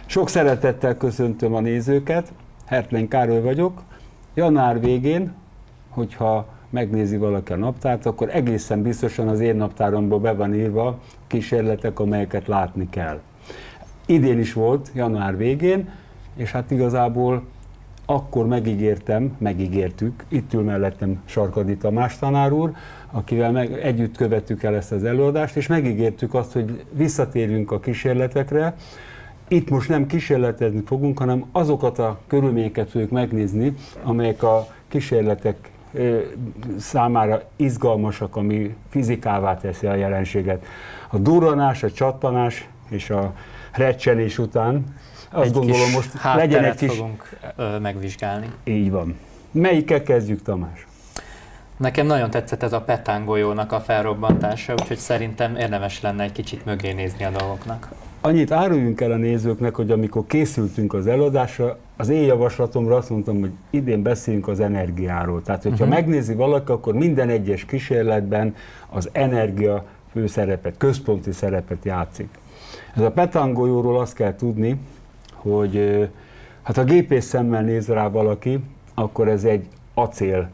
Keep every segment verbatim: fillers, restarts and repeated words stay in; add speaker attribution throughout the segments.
Speaker 1: Sok szeretettel köszöntöm a nézőket, Hertlein Károly vagyok. Január végén, hogyha megnézi valaki a naptárt, akkor egészen biztosan az én naptáromból be van írva kísérletek, amelyeket látni kell. Idén is volt, január végén, és hát igazából akkor megígértem, megígértük, itt ül mellettem Sarkadi Tamás tanár úr, akivel meg, együtt követtük el ezt az előadást, és megígértük azt, hogy visszatérünk a kísérletekre. Itt most nem kísérletezni fogunk, hanem azokat a körülményeket fogjuk megnézni, amelyek a kísérletek számára izgalmasak, ami fizikává teszi a jelenséget. A durranás, a csattanás és a recsenés után azt
Speaker 2: egy
Speaker 1: gondolom most legyen egy kis...
Speaker 2: fogunk ö, megvizsgálni.
Speaker 1: Így van. Melyikkel kezdjük, Tamás?
Speaker 2: Nekem nagyon tetszett ez a petángolyónak a felrobbantása, úgyhogy szerintem érdemes lenne egy kicsit mögé nézni a dolgoknak.
Speaker 1: Annyit áruljunk el a nézőknek, hogy amikor készültünk az előadásra, az én javaslatomra azt mondtam, hogy idén beszéljünk az energiáról. Tehát, hogyha uh-huh. megnézi valaki, akkor minden egyes kísérletben az energia főszerepet, központi szerepet játszik. Ez a petángolyóról azt kell tudni, hogy hát ha gépész szemmel néz rá valaki, akkor ez egy acél,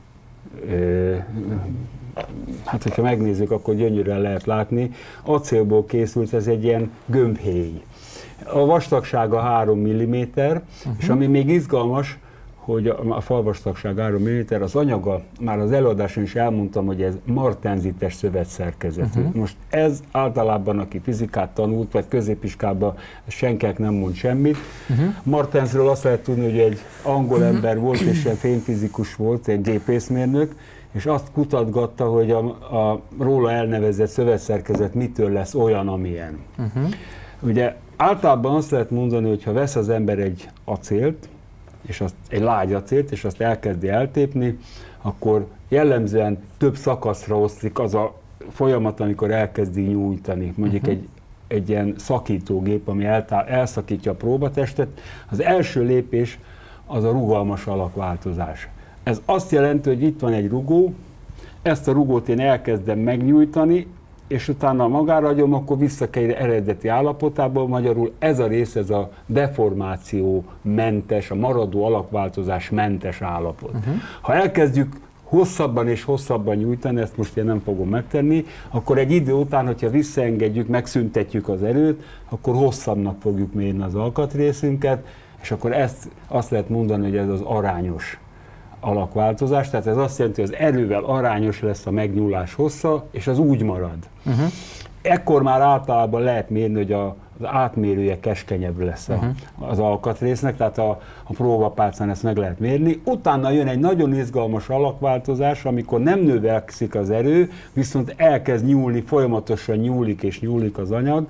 Speaker 1: hát hogyha megnézzük, akkor gyönyörűen lehet látni, acélból készült, ez egy ilyen gömbhéj. A vastagsága három milliméter, uh-huh. és ami még izgalmas, hogy a falvastagság három milliméter, az anyaga, már az előadáson is elmondtam, hogy ez martenzites szövetszerkezetű. Uh-huh. Most ez általában, aki fizikát tanult, vagy középiskában, senkinek nem mond semmit. Uh-huh. Martensről azt lehet tudni, hogy egy angol uh-huh. ember volt, és egy fényfizikus volt, egy gépészmérnök, és azt kutatgatta, hogy a, a róla elnevezett szövetszerkezet mitől lesz olyan, amilyen. Uh-huh. Ugye általában azt lehet mondani, hogy ha vesz az ember egy acélt, és azt, egy lágy acélt, és azt elkezdi eltépni, akkor jellemzően több szakaszra oszlik az a folyamat, amikor elkezdi nyújtani. Mondjuk uh-huh. egy, egy ilyen szakítógép, ami eltál, elszakítja a próbatestet. Az első lépés az a rugalmas alakváltozás. Ez azt jelenti, hogy itt van egy rugó, ezt a rugót én elkezdem megnyújtani, és utána magára hagyom, akkor visszakerül eredeti állapotába, magyarul ez a rész, ez a deformáció mentes, a maradó alakváltozás mentes állapot. Uh-huh. Ha elkezdjük hosszabban és hosszabban nyújtani, ezt most én nem fogom megtenni, akkor egy idő után, hogyha visszaengedjük, megszüntetjük az erőt, akkor hosszabbnak fogjuk mérni az alkatrészünket, és akkor ezt azt lehet mondani, hogy ez az arányos alakváltozás, tehát ez azt jelenti, hogy az erővel arányos lesz a megnyúlás hossza, és az úgy marad. Uh-huh. Ekkor már általában lehet mérni, hogy a, az átmérője keskenyebb lesz a, uh-huh. az alkatrésznek, tehát a, a próbapálcán ezt meg lehet mérni. Utána jön egy nagyon izgalmas alakváltozás, amikor nem növekszik az erő, viszont elkezd nyúlni, folyamatosan nyúlik és nyúlik az anyag.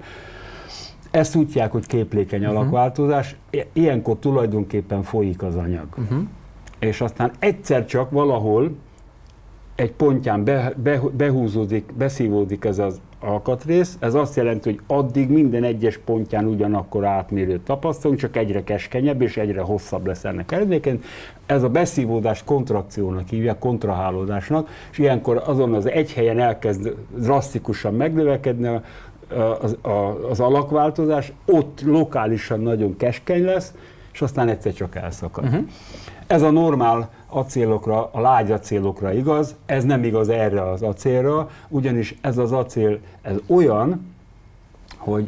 Speaker 1: Ezt úgy hívják, hogy képlékeny uh-huh. alakváltozás. Ilyenkor tulajdonképpen folyik az anyag. Uh-huh. És aztán egyszer csak valahol egy pontján be, be, behúzódik, beszívódik ez az alkatrész. Ez azt jelenti, hogy addig minden egyes pontján ugyanakkor átmérőt tapasztalunk, csak egyre keskenyebb és egyre hosszabb lesz ennek eredményeként. Ez a beszívódás kontrakciónak hívják, kontrahálódásnak, és ilyenkor azon az egy helyen elkezd drasztikusan megnövekedni az, az alakváltozás, ott lokálisan nagyon keskeny lesz, és aztán egyszer csak elszakad. Uh-huh. Ez a normál acélokra, a lágy acélokra igaz, ez nem igaz erre az acélra, ugyanis ez az acél, ez olyan, hogy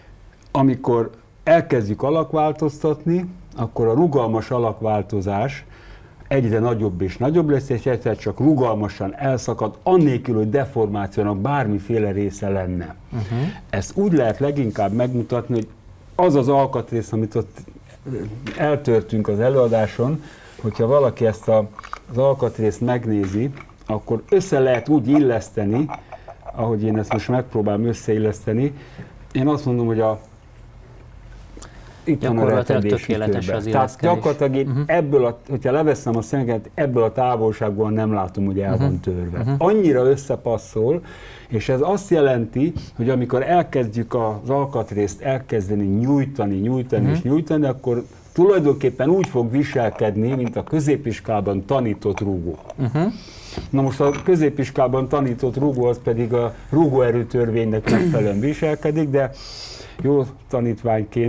Speaker 1: amikor elkezdjük alakváltoztatni, akkor a rugalmas alakváltozás egyre nagyobb és nagyobb lesz, és egyszer csak rugalmasan elszakad, annélkül, hogy deformációnak bármiféle része lenne. Uh-huh. Ezt úgy lehet leginkább megmutatni, hogy az az alkatrész, amit ott eltörtünk az előadáson, hogyha valaki ezt a, az alkatrészt megnézi, akkor össze lehet úgy illeszteni, ahogy én ezt most megpróbálom összeilleszteni. Én azt mondom, hogy a itt van a retedési körbe. Tehát gyakorlatilag én uh-huh. ebből, a, hogyha leveszem a szemeket, ebből a távolságból nem látom, hogy el uh-huh. van törve. Uh-huh. Annyira összepasszol, és ez azt jelenti, hogy amikor elkezdjük az alkatrészt elkezdeni nyújtani, nyújtani uh-huh. és nyújtani, akkor tulajdonképpen úgy fog viselkedni, mint a középiskolában tanított rúgó. Uh-huh. Na most a középiskolában tanított rúgó az pedig a rúgóerőtörvénynek megfelelően viselkedik, de jó tanítványként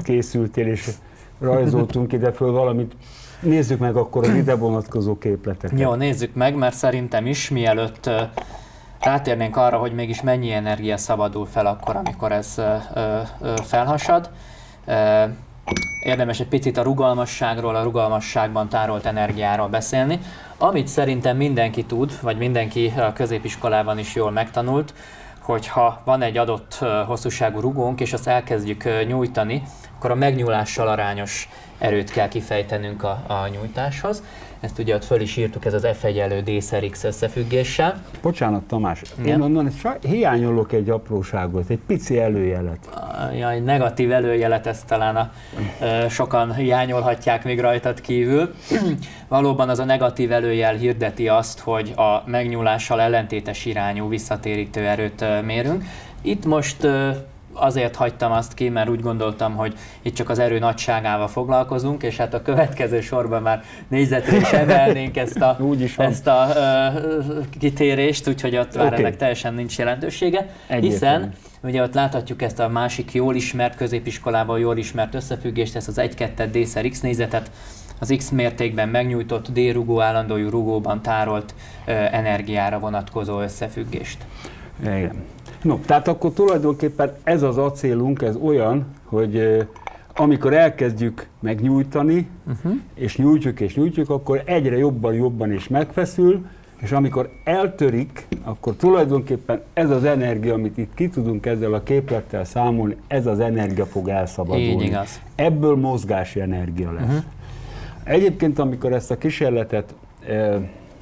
Speaker 1: készültél, és rajzoltunk ide föl valamit. Nézzük meg akkor az ide vonatkozó képleteket.
Speaker 2: Jó, nézzük meg, mert szerintem is, mielőtt rátérnénk arra, hogy mégis mennyi energia szabadul fel akkor, amikor ez felhasad. Érdemes egy picit a rugalmasságról, a rugalmasságban tárolt energiáról beszélni. Amit szerintem mindenki tud, vagy mindenki a középiskolában is jól megtanult, hogyha van egy adott hosszúságú rugónk, és azt elkezdjük nyújtani, akkor a megnyúlással arányos erőt kell kifejtenünk a, a nyújtáshoz. Ezt ugye ott föl is írtuk, ez az F egyenlő D szer X összefüggéssel.
Speaker 1: Bocsánat, Tamás, én onnan hiányolok egy apróságot, egy pici előjelet.
Speaker 2: Ja, egy negatív előjelet, ezt talán a, e, sokan hiányolhatják még rajtad kívül. Valóban az a negatív előjel hirdeti azt, hogy a megnyúlással ellentétes irányú visszatérítő erőt e, mérünk. Itt most e, azért hagytam azt ki, mert úgy gondoltam, hogy itt csak az erő nagyságával foglalkozunk, és hát a következő sorban már négyzetre is emelnénk ezt a, ezt a uh, kitérést, úgyhogy ott már okay. ennek teljesen nincs jelentősége. Egyébként. Hiszen ugye ott láthatjuk ezt a másik jól ismert, középiskolában jól ismert összefüggést, ezt az egy kettő D szer X négyzetet, az X mértékben megnyújtott D rugó állandójú rugóban tárolt uh, energiára vonatkozó összefüggést.
Speaker 1: Igen. No, tehát akkor tulajdonképpen ez az acélunk, ez olyan, hogy eh, amikor elkezdjük megnyújtani, uh-huh. és nyújtjuk és nyújtjuk, akkor egyre jobban, jobban is megfeszül, és amikor eltörik, akkor tulajdonképpen ez az energia, amit itt ki tudunk ezzel a képlettel számolni, ez az energia fog elszabadulni.
Speaker 2: Így igaz.
Speaker 1: Ebből mozgási energia lesz. Uh-huh. Egyébként, amikor ezt a kísérletet eh,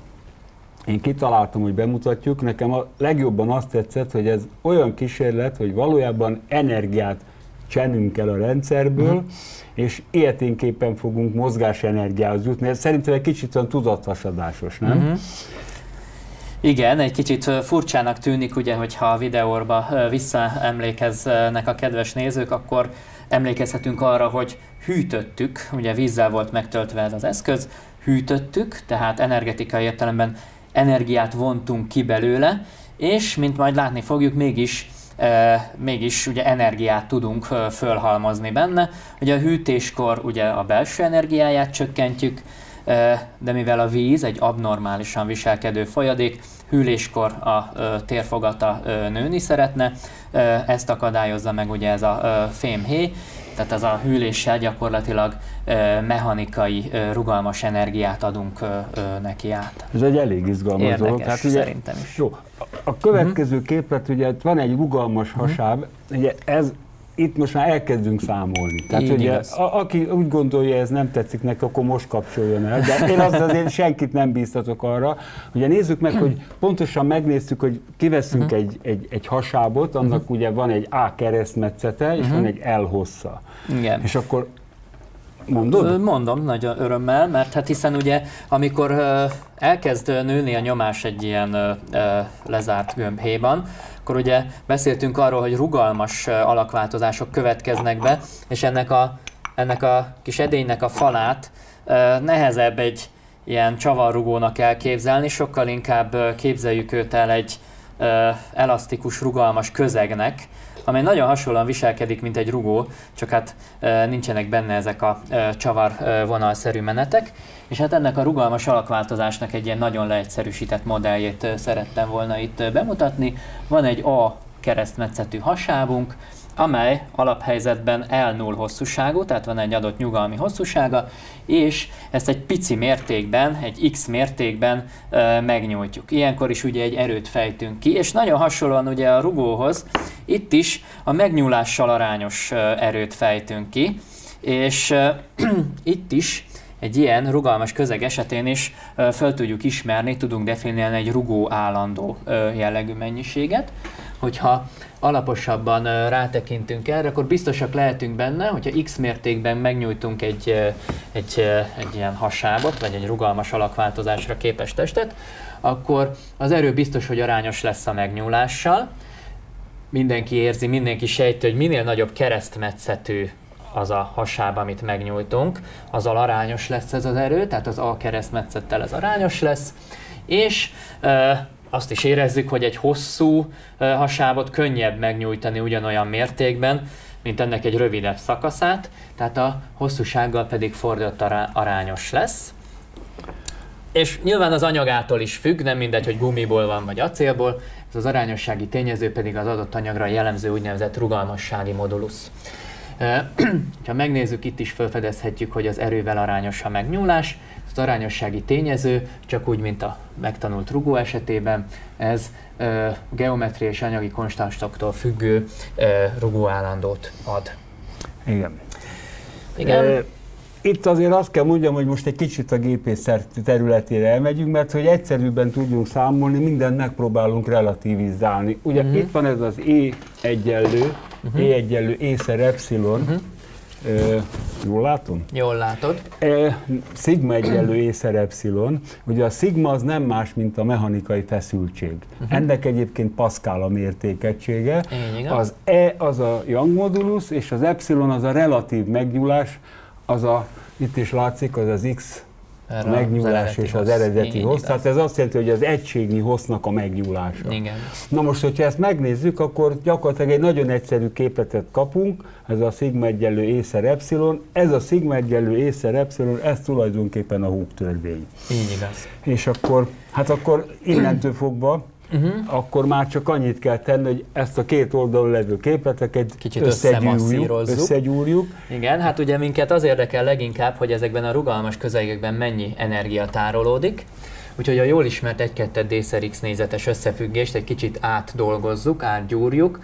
Speaker 1: én kitaláltam, hogy bemutatjuk, nekem a legjobban azt tetszett, hogy ez olyan kísérlet, hogy valójában energiát csenünk el a rendszerből, uh-huh. és ilyeténképpen fogunk mozgásenergiához jutni. Ez szerintem egy kicsit olyan tudathasadásos, nem? Uh-huh.
Speaker 2: Igen, egy kicsit furcsának tűnik, ugye, hogyha a videóba visszaemlékeznek a kedves nézők, akkor emlékezhetünk arra, hogy hűtöttük, ugye vízzel volt megtöltve ez az eszköz, hűtöttük, tehát energetikai értelemben energiát vontunk ki belőle, és mint majd látni fogjuk, mégis, e, mégis ugye energiát tudunk e, fölhalmozni benne. Ugye a hűtéskor ugye a belső energiáját csökkentjük, e, de mivel a víz egy abnormálisan viselkedő folyadék, hűléskor a e, térfogata e, nőni szeretne, e, ezt akadályozza meg ugye ez a e, fémhéj, tehát ez a hűléssel gyakorlatilag e, mechanikai, e, rugalmas energiát adunk e, e, neki át.
Speaker 1: Ez egy elég izgalmas
Speaker 2: Érdekes,
Speaker 1: dolog. Hát ugye,
Speaker 2: szerintem is.
Speaker 1: Jó, a következő uh-huh. képlet, ugye van egy rugalmas hasáb, uh-huh. ugye ez, itt most már elkezdünk számolni. Tehát
Speaker 2: így
Speaker 1: ugye,
Speaker 2: a,
Speaker 1: aki úgy gondolja, ez nem tetszik neki, akkor most kapcsoljon el. De én azt azért senkit nem bíztatok arra. Ugye nézzük meg, hogy pontosan megnéztük, hogy kiveszünk uh-huh. egy, egy, egy hasábot, annak uh-huh. ugye van egy A keresztmetszete, és uh-huh. van egy L hossza.
Speaker 2: Igen.
Speaker 1: És akkor mondod?
Speaker 2: Mondom, nagy örömmel, mert hát hiszen ugye, amikor uh, elkezd nőni a nyomás egy ilyen uh, lezárt gömbhéjban, akkor ugye beszéltünk arról, hogy rugalmas uh, alakváltozások következnek be, és ennek a, ennek a kis edénynek a falát uh, nehezebb egy ilyen csavarrugónak elképzelni, sokkal inkább uh, képzeljük őt el egy uh, elasztikus, rugalmas közegnek, amely nagyon hasonlóan viselkedik, mint egy rugó, csak hát e, nincsenek benne ezek a e, csavar e, vonalszerű menetek, és hát ennek a rugalmas alakváltozásnak egy ilyen nagyon leegyszerűsített modelljét e, szerettem volna itt e, bemutatni. Van egy A keresztmetszetű hasábunk, amely alaphelyzetben L null hosszúságú, tehát van egy adott nyugalmi hosszúsága, és ezt egy pici mértékben, egy X mértékben e, megnyújtjuk. Ilyenkor is ugye egy erőt fejtünk ki, és nagyon hasonlóan ugye a rugóhoz, itt is a megnyúlással arányos e, erőt fejtünk ki, és e, itt is egy ilyen rugalmas közeg esetén is e, föl tudjuk ismerni, tudunk definiálni egy rugó állandó e, jellegű mennyiséget. Hogyha alaposabban rátekintünk erre, akkor biztosak lehetünk benne, hogyha X mértékben megnyújtunk egy, egy, egy ilyen hasábot, vagy egy rugalmas alakváltozásra képes testet, akkor az erő biztos, hogy arányos lesz a megnyúlással. Mindenki érzi, mindenki sejti, hogy minél nagyobb keresztmetszetű az a hasáb, amit megnyújtunk, azzal arányos lesz ez az erő, tehát az A keresztmetszettel ez arányos lesz, és e, azt is érezzük, hogy egy hosszú e, hasábot könnyebb megnyújtani ugyanolyan mértékben, mint ennek egy rövidebb szakaszát, tehát a hosszúsággal pedig fordított arányos lesz. És nyilván az anyagától is függ, nem mindegy, hogy gumiból van vagy acélból, ez az arányossági tényező pedig az adott anyagra jellemző úgynevezett rugalmassági modulusz. Ha megnézzük, itt is felfedezhetjük, hogy az erővel arányos a megnyúlás. Az arányossági tényező, csak úgy, mint a megtanult rugó esetében, ez ö, geometriai és anyagi konstanstoktól függő ö, rugóállandót ad.
Speaker 1: Igen.
Speaker 2: Igen.
Speaker 1: E Itt azért azt kell mondjam, hogy most egy kicsit a gépészet területére elmegyünk, mert hogy egyszerűbben tudjunk számolni, mindent megpróbálunk relativizálni. Ugye uh-huh. itt van ez az E egyenlő, uh-huh. E egyenlő E-szer epszilon, uh-huh. e, jól látom?
Speaker 2: Jól látod.
Speaker 1: E, szigma egyenlő E-szer epszilon, ugye a szigma az nem más, mint a mechanikai feszültség. Uh-huh. Ennek egyébként Pascal a mértékegysége. Az E az a Young modulus, és az epszilon az a relatív megnyúlás, az a, itt is látszik, az az X a megnyúlás és az eredeti hossz. Tehát ez azt jelenti, hogy az egységnyi hossznak a megnyúlása.
Speaker 2: Igen.
Speaker 1: Na most, hogyha ezt megnézzük, akkor gyakorlatilag egy nagyon egyszerű képletet kapunk, ez a szigma egyenlő E-szer epszilon. Ez a szigma egyenlő E-szer epszilon, ez tulajdonképpen a Hooke törvény.
Speaker 2: Így igaz.
Speaker 1: És akkor, hát akkor innentől fogva, Uh-huh. akkor már csak annyit kell tenni, hogy ezt a két oldalon levő képleteket
Speaker 2: kicsit
Speaker 1: összegyúrjuk, összegyúrjuk.
Speaker 2: Igen, hát ugye minket az érdekel leginkább, hogy ezekben a rugalmas közegekben mennyi energia tárolódik. Úgyhogy a jól ismert egy kettő D szer X négyzetes összefüggést egy kicsit átdolgozzuk, átgyúrjuk.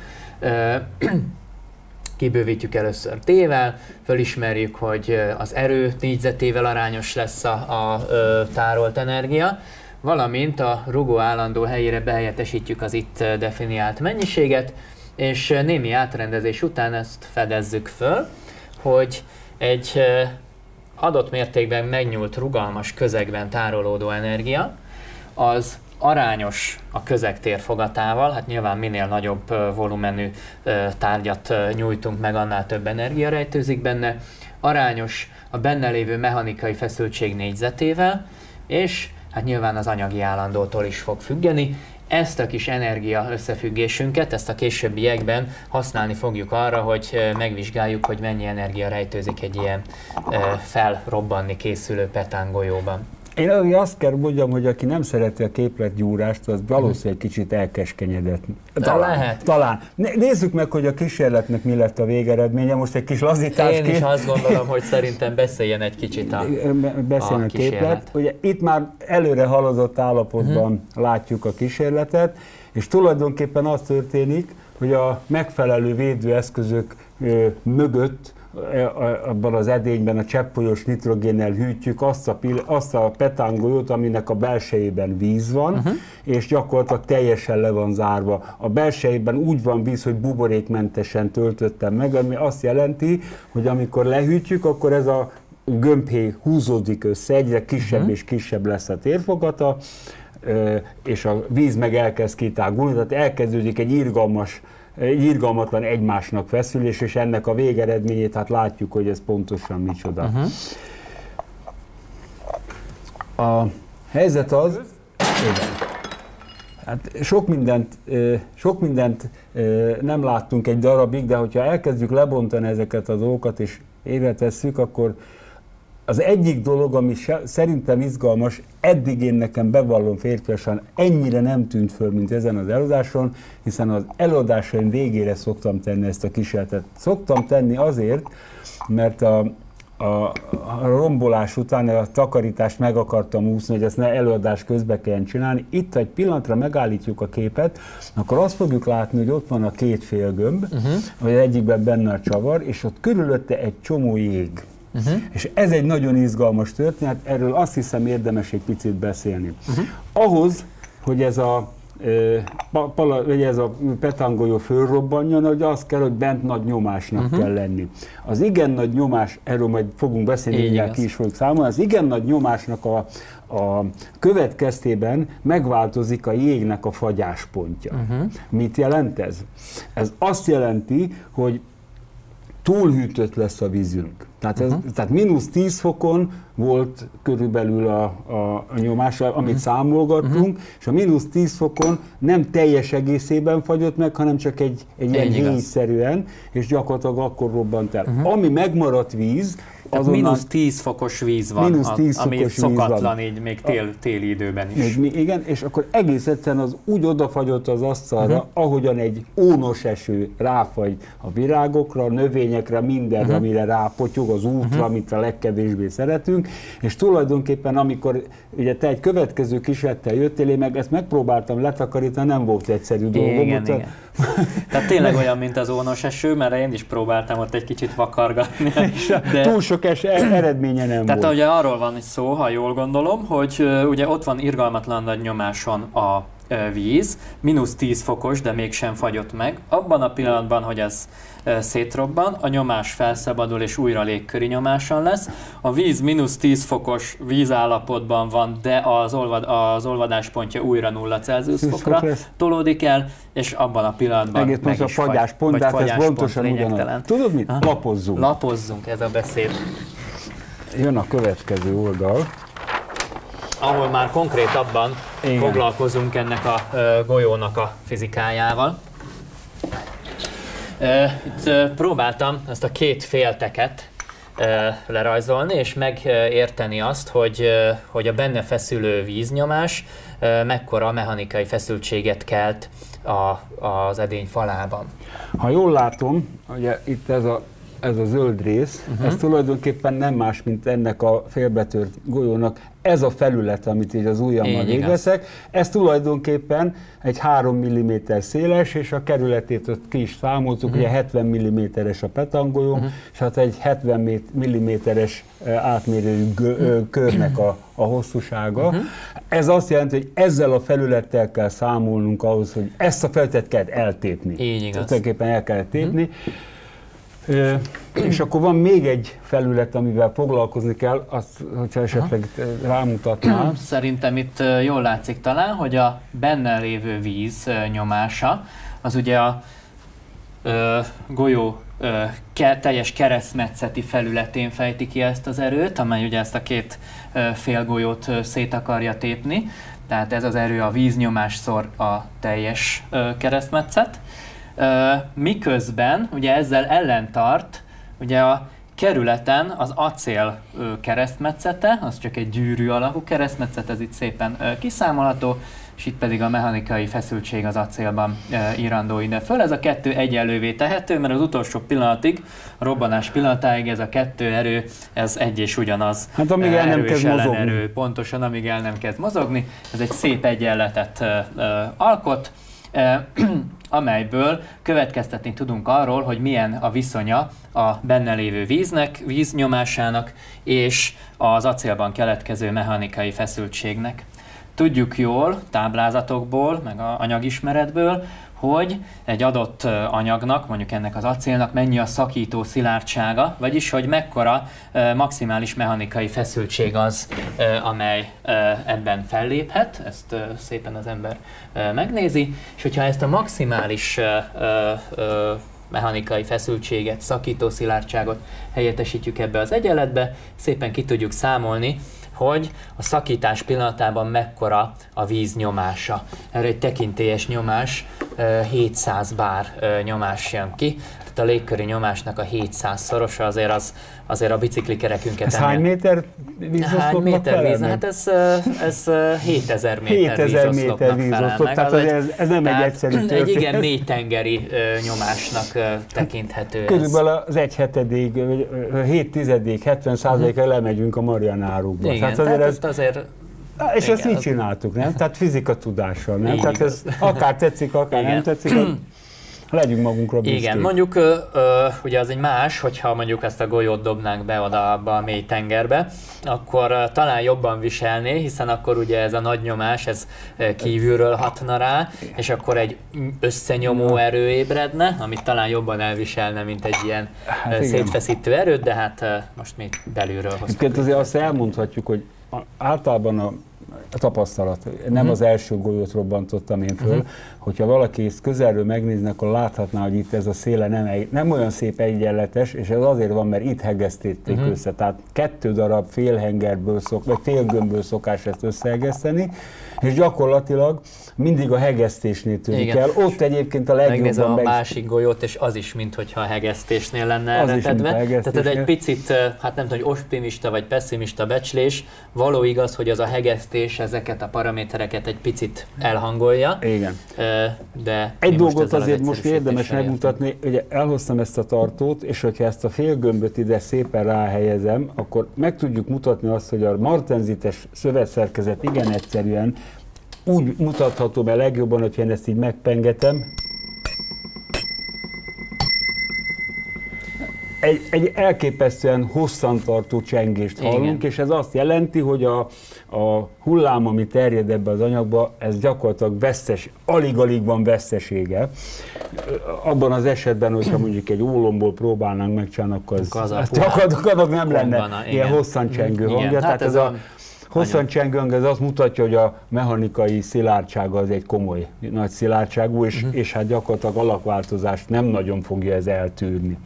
Speaker 2: Kibővítjük először T-vel, fölismerjük, hogy az erő négyzetével arányos lesz a, a, a tárolt energia, valamint a rugó állandó helyére behelyettesítjük az itt definiált mennyiséget, és némi átrendezés után ezt fedezzük föl, hogy egy adott mértékben megnyúlt rugalmas közegben tárolódó energia az arányos a közeg térfogatával, hát nyilván minél nagyobb volumenű tárgyat nyújtunk meg, annál több energia rejtőzik benne, arányos a benne lévő mechanikai feszültség négyzetével, és hát nyilván az anyagi állandótól is fog függeni. Ezt a kis energia összefüggésünket, ezt a későbbiekben használni fogjuk arra, hogy megvizsgáljuk, hogy mennyi energia rejtőzik egy ilyen felrobbanni készülő petángolyóban.
Speaker 1: Én azt kell mondjam, hogy aki nem szereti a képletgyúrást, az valószínűleg kicsit elkeskenyedett.
Speaker 2: Talán. lehet.
Speaker 1: Talán. Nézzük meg, hogy a kísérletnek mi lett a végeredménye. Most egy kis lazítás.
Speaker 2: Én is azt gondolom, hogy szerintem beszéljen egy kicsit a,
Speaker 1: beszéljen a, a képlet. Ugye itt már előre haladott állapotban uh-huh. látjuk a kísérletet, és tulajdonképpen az történik, hogy a megfelelő védőeszközök ö, mögött abban az edényben a cseppfolyós nitrogénnel hűtjük azt a, azt a petángolyót, aminek a belsejében víz van, uh-huh. és gyakorlatilag teljesen le van zárva. A belsejében úgy van víz, hogy buborékmentesen töltöttem meg, ami azt jelenti, hogy amikor lehűtjük, akkor ez a gömbhéj húzódik össze, egyre kisebb uh-huh. és kisebb lesz a térfogata, és a víz meg elkezd kitágulni, tehát elkezdődik egy irgalmas egy irgalmatlan egymásnak feszülés, és ennek a végeredményét hát látjuk, hogy ez pontosan micsoda. Uh-huh. A helyzet az, igen, hát sok mindent, sok mindent nem láttunk egy darabig, de hogyha elkezdjük lebontani ezeket a dolgokat, és évre tesszük, akkor az egyik dolog, ami szerintem izgalmas, eddig én nekem bevallom férfiasan ennyire nem tűnt föl, mint ezen az előadáson, hiszen az előadásaim végére szoktam tenni ezt a kísérletet. Szoktam tenni azért, mert a, a, a rombolás után a takarítást meg akartam úszni, hogy ezt ne előadás közben kelljen csinálni. Itt egy pillanatra megállítjuk a képet, akkor azt fogjuk látni, hogy ott van a két félgömb, uh-huh. vagy egyikben benne a csavar, és ott körülötte egy csomó jég. Uh-huh. És ez egy nagyon izgalmas történet, erről azt hiszem érdemes egy picit beszélni. Uh-huh. Ahhoz, hogy ez a, e, pala, vagy ez a petángolyó fölrobbanjon, hogy az kell, hogy bent nagy nyomásnak uh-huh. kell lenni. Az igen nagy nyomás, erről majd fogunk beszélni, mindjárt ki is fogjuk számolni, az igen nagy nyomásnak a, a következtében megváltozik a jégnek a fagyáspontja. Uh-huh. Mit jelent ez? Ez azt jelenti, hogy túlhűtött lesz a vízünk. Tehát, ez, uh-huh. tehát mínusz tíz fokon volt körülbelül a, a, a nyomás, amit uh-huh. számolgattunk, uh-huh. és a mínusz tíz fokon nem teljes egészében fagyott meg, hanem csak egy, egy ilyen héjszerűen, és gyakorlatilag akkor robbant el. Uh-huh. Ami megmaradt víz,
Speaker 2: azonnal... mínusz tíz fokos víz van,
Speaker 1: mínusz tíz
Speaker 2: ami
Speaker 1: fokos
Speaker 2: szokatlan
Speaker 1: van.
Speaker 2: így még tél, téli időben is.
Speaker 1: Még, igen, és akkor egész egyszerűen az úgy odafagyott az asztalra, uh-huh. ahogyan egy ónos eső ráfagy a virágokra, a növényekre, mindenre, uh-huh. amire rápotyog, az útra, uh-huh. amit a legkevésbé szeretünk, és tulajdonképpen amikor ugye te egy következő kísérlettel jöttél, én meg ezt megpróbáltam letakarítani, nem volt egyszerű dolgom.
Speaker 2: Igen, igen. Tehát tényleg olyan, mint az ónos eső, mert én is próbáltam ott egy kicsit vakargatni.
Speaker 1: De... túl sok es eredménye nem
Speaker 2: Tehát
Speaker 1: volt.
Speaker 2: ugye arról van szó, ha jól gondolom, hogy uh, ugye ott van irgalmatlan nagy nyomáson a uh, víz, mínusz tíz fokos, de mégsem fagyott meg. Abban a pillanatban, hogy ez uh, szétrobban, a nyomás felszabadul és újra légköri nyomáson lesz. A víz mínusz tíz fokos vízállapotban van, de az, olvad, az olvadáspontja újra nulla Celsius fokra tolódik el, és abban a pillanatban
Speaker 1: egész
Speaker 2: meg
Speaker 1: a
Speaker 2: is
Speaker 1: fagyáspont,
Speaker 2: fagy,
Speaker 1: tehát ez pontosan ugyanaz. Tudod mit?
Speaker 2: Ha?
Speaker 1: Lapozzunk.
Speaker 2: Lapozzunk, ez a beszéd.
Speaker 1: Jön a következő oldal.
Speaker 2: Ahol már konkrétabban igen. foglalkozunk ennek a uh, golyónak a fizikájával. Uh, itt uh, próbáltam ezt a két félteket uh, lerajzolni, és megérteni azt, hogy, uh, hogy a benne feszülő víznyomás uh, mekkora mechanikai feszültséget kelt a, az edény falában.
Speaker 1: Ha jól látom, ugye itt ez a ez a zöld rész, uh-huh. ez tulajdonképpen nem más, mint ennek a félbetört golyónak ez a felület, amit így az ujjammal végveszek. Ez tulajdonképpen egy három milliméter széles, és a kerületét ott ki is számoltuk, uh-huh. ugye hetven milliméteres a petanggolyó, uh-huh. és hát egy hetven milliméteres átmérőjű körnek a, a hosszúsága. Uh-huh. Ez azt jelenti, hogy ezzel a felülettel kell számolnunk ahhoz, hogy ezt a felületet kell eltépni.
Speaker 2: Így igaz.
Speaker 1: Tulajdonképpen el kell tépni. Uh-huh. E, és akkor van még egy felület, amivel foglalkozni kell, azt, hogyha esetleg rámutatnál.
Speaker 2: Szerintem itt jól látszik talán, hogy a benne lévő víz nyomása, az ugye a ö, golyó ö, ke, teljes keresztmetszeti felületén fejti ki ezt az erőt, amely ugye ezt a két ö, félgolyót ö, szét akarja tépni. Tehát ez az erő a víznyomás szor a teljes ö, keresztmetszet. Uh, miközben ugye ezzel ellentart ugye a kerületen az acél uh, keresztmetszete, az csak egy gyűrű alakú keresztmetszet, ez itt szépen uh, kiszámolható, és itt pedig a mechanikai feszültség az acélban uh, írandó ide föl. Ez a kettő egyenlővé tehető, mert az utolsó pillanatig, a robbanás pillanatáig ez a kettő erő, ez egy és ugyanaz.
Speaker 1: Hát amíg el nem kezd mozogni.
Speaker 2: Pontosan, amíg el nem kezd mozogni. Ez egy szép egyenletet uh, uh, alkot, uh, amelyből következtetni tudunk arról, hogy milyen a viszonya a benne lévő víznek, víznyomásának és az acélban keletkező mechanikai feszültségnek. Tudjuk jól táblázatokból, meg a anyagismeretből, hogy egy adott anyagnak, mondjuk ennek az acélnak mennyi a szakító szilárdsága, vagyis hogy mekkora maximális mechanikai feszültség az, amely ebben felléphet, ezt szépen az ember megnézi, és hogyha ezt a maximális mechanikai feszültséget, szakító szilárdságot helyettesítjük ebbe az egyenletbe, szépen ki tudjuk számolni, hogy a szakítás pillanatában mekkora a víz nyomása. Erre egy tekintélyes nyomás, hétszáz bár nyomás jön ki. Tehát a légköri nyomásnak a hétszáz szorosa azért, az, azért a biciklikerekünket...
Speaker 1: Ez hány méter vízoszlopnak
Speaker 2: Hány méter víz? Hát ez, ez hétezer méter vízoszlopnak felel meg.
Speaker 1: Tehát ez, ez nem
Speaker 2: tehát
Speaker 1: egy egyszerű történet.
Speaker 2: Egy igen mély tengeri nyomásnak tekinthető.
Speaker 1: Körülbelül az egy hetedék, hét tizedék, hetven százalékra lemegyünk a Marianárokba.
Speaker 2: Igen,
Speaker 1: tehát azért,
Speaker 2: tehát
Speaker 1: ez,
Speaker 2: azért
Speaker 1: és
Speaker 2: igen,
Speaker 1: ezt így csináltuk, nem? Tehát fizika tudással, nem?
Speaker 2: Így
Speaker 1: Tehát ez akár tetszik, akár
Speaker 2: igen.
Speaker 1: nem tetszik, legyünk magunkra büszkék.
Speaker 2: Igen, mondjuk ö, ö, ugye az egy más, hogyha mondjuk ezt a golyót dobnánk be oda abba a mély tengerbe, akkor ö, talán jobban viselné, hiszen akkor ugye ez a nagy nyomás, ez ö, kívülről hatna rá, és akkor egy összenyomó erő ébredne, amit talán jobban elviselne, mint egy ilyen hát szétfeszítő erőt, de hát ö, most még belülről hoztuk.
Speaker 1: Azért azt elmondhatjuk, hogy általában a a tapasztalat. Nem uh-huh. az első golyót robbantottam én föl. Uh-huh. Hogyha valaki ezt közelről megnézne, akkor láthatná, hogy itt ez a széle nem, nem olyan szép egyenletes, és ez azért van, mert itt hegesztették uh-huh. össze. Tehát kettő darab félhengerből szok, vagy félgömbből szokás ezt összehegeszteni, és gyakorlatilag mindig a hegesztésnél tűnik el. Ott egyébként a legjobban...
Speaker 2: Megnézem a
Speaker 1: meg...
Speaker 2: másik golyót, és az is, mintha a hegesztésnél lenne elretedve. Tehát egy picit, hát nem tudom, hogy optimista vagy pessimista becslés, való igaz, hogy az a hegesztés ezeket a paramétereket egy picit elhangolja.
Speaker 1: Igen.
Speaker 2: De
Speaker 1: egy dolgot azért most érdemes megmutatni, ugye elhoztam ezt a tartót, és hogyha ezt a félgömböt ide szépen ráhelyezem, akkor meg tudjuk mutatni azt, hogy a martenzites szövetszerkezet igen egyszerűen úgy mutatható be legjobban, hogyha én ezt így megpengetem. Egy, egy elképesztően hosszantartó csengést hallunk, igen. És ez azt jelenti, hogy a, a hullám, ami terjed ebbe az anyagba, ez gyakorlatilag vesztes, alig-alig van vesztesége. Abban az esetben, hogyha mondjuk egy ólomból próbálnánk megcsinálni, akkor az, az gyakorlatilag nem lenne van, ilyen hosszan csengő hangja.
Speaker 2: Igen,
Speaker 1: tehát ez a, a hosszan csengő, ez azt mutatja, hogy a mechanikai szilárdsága az egy komoly, nagy szilárdságú, és, uh-huh. és hát gyakorlatilag alakváltozást nem nagyon fogja ez eltűrni.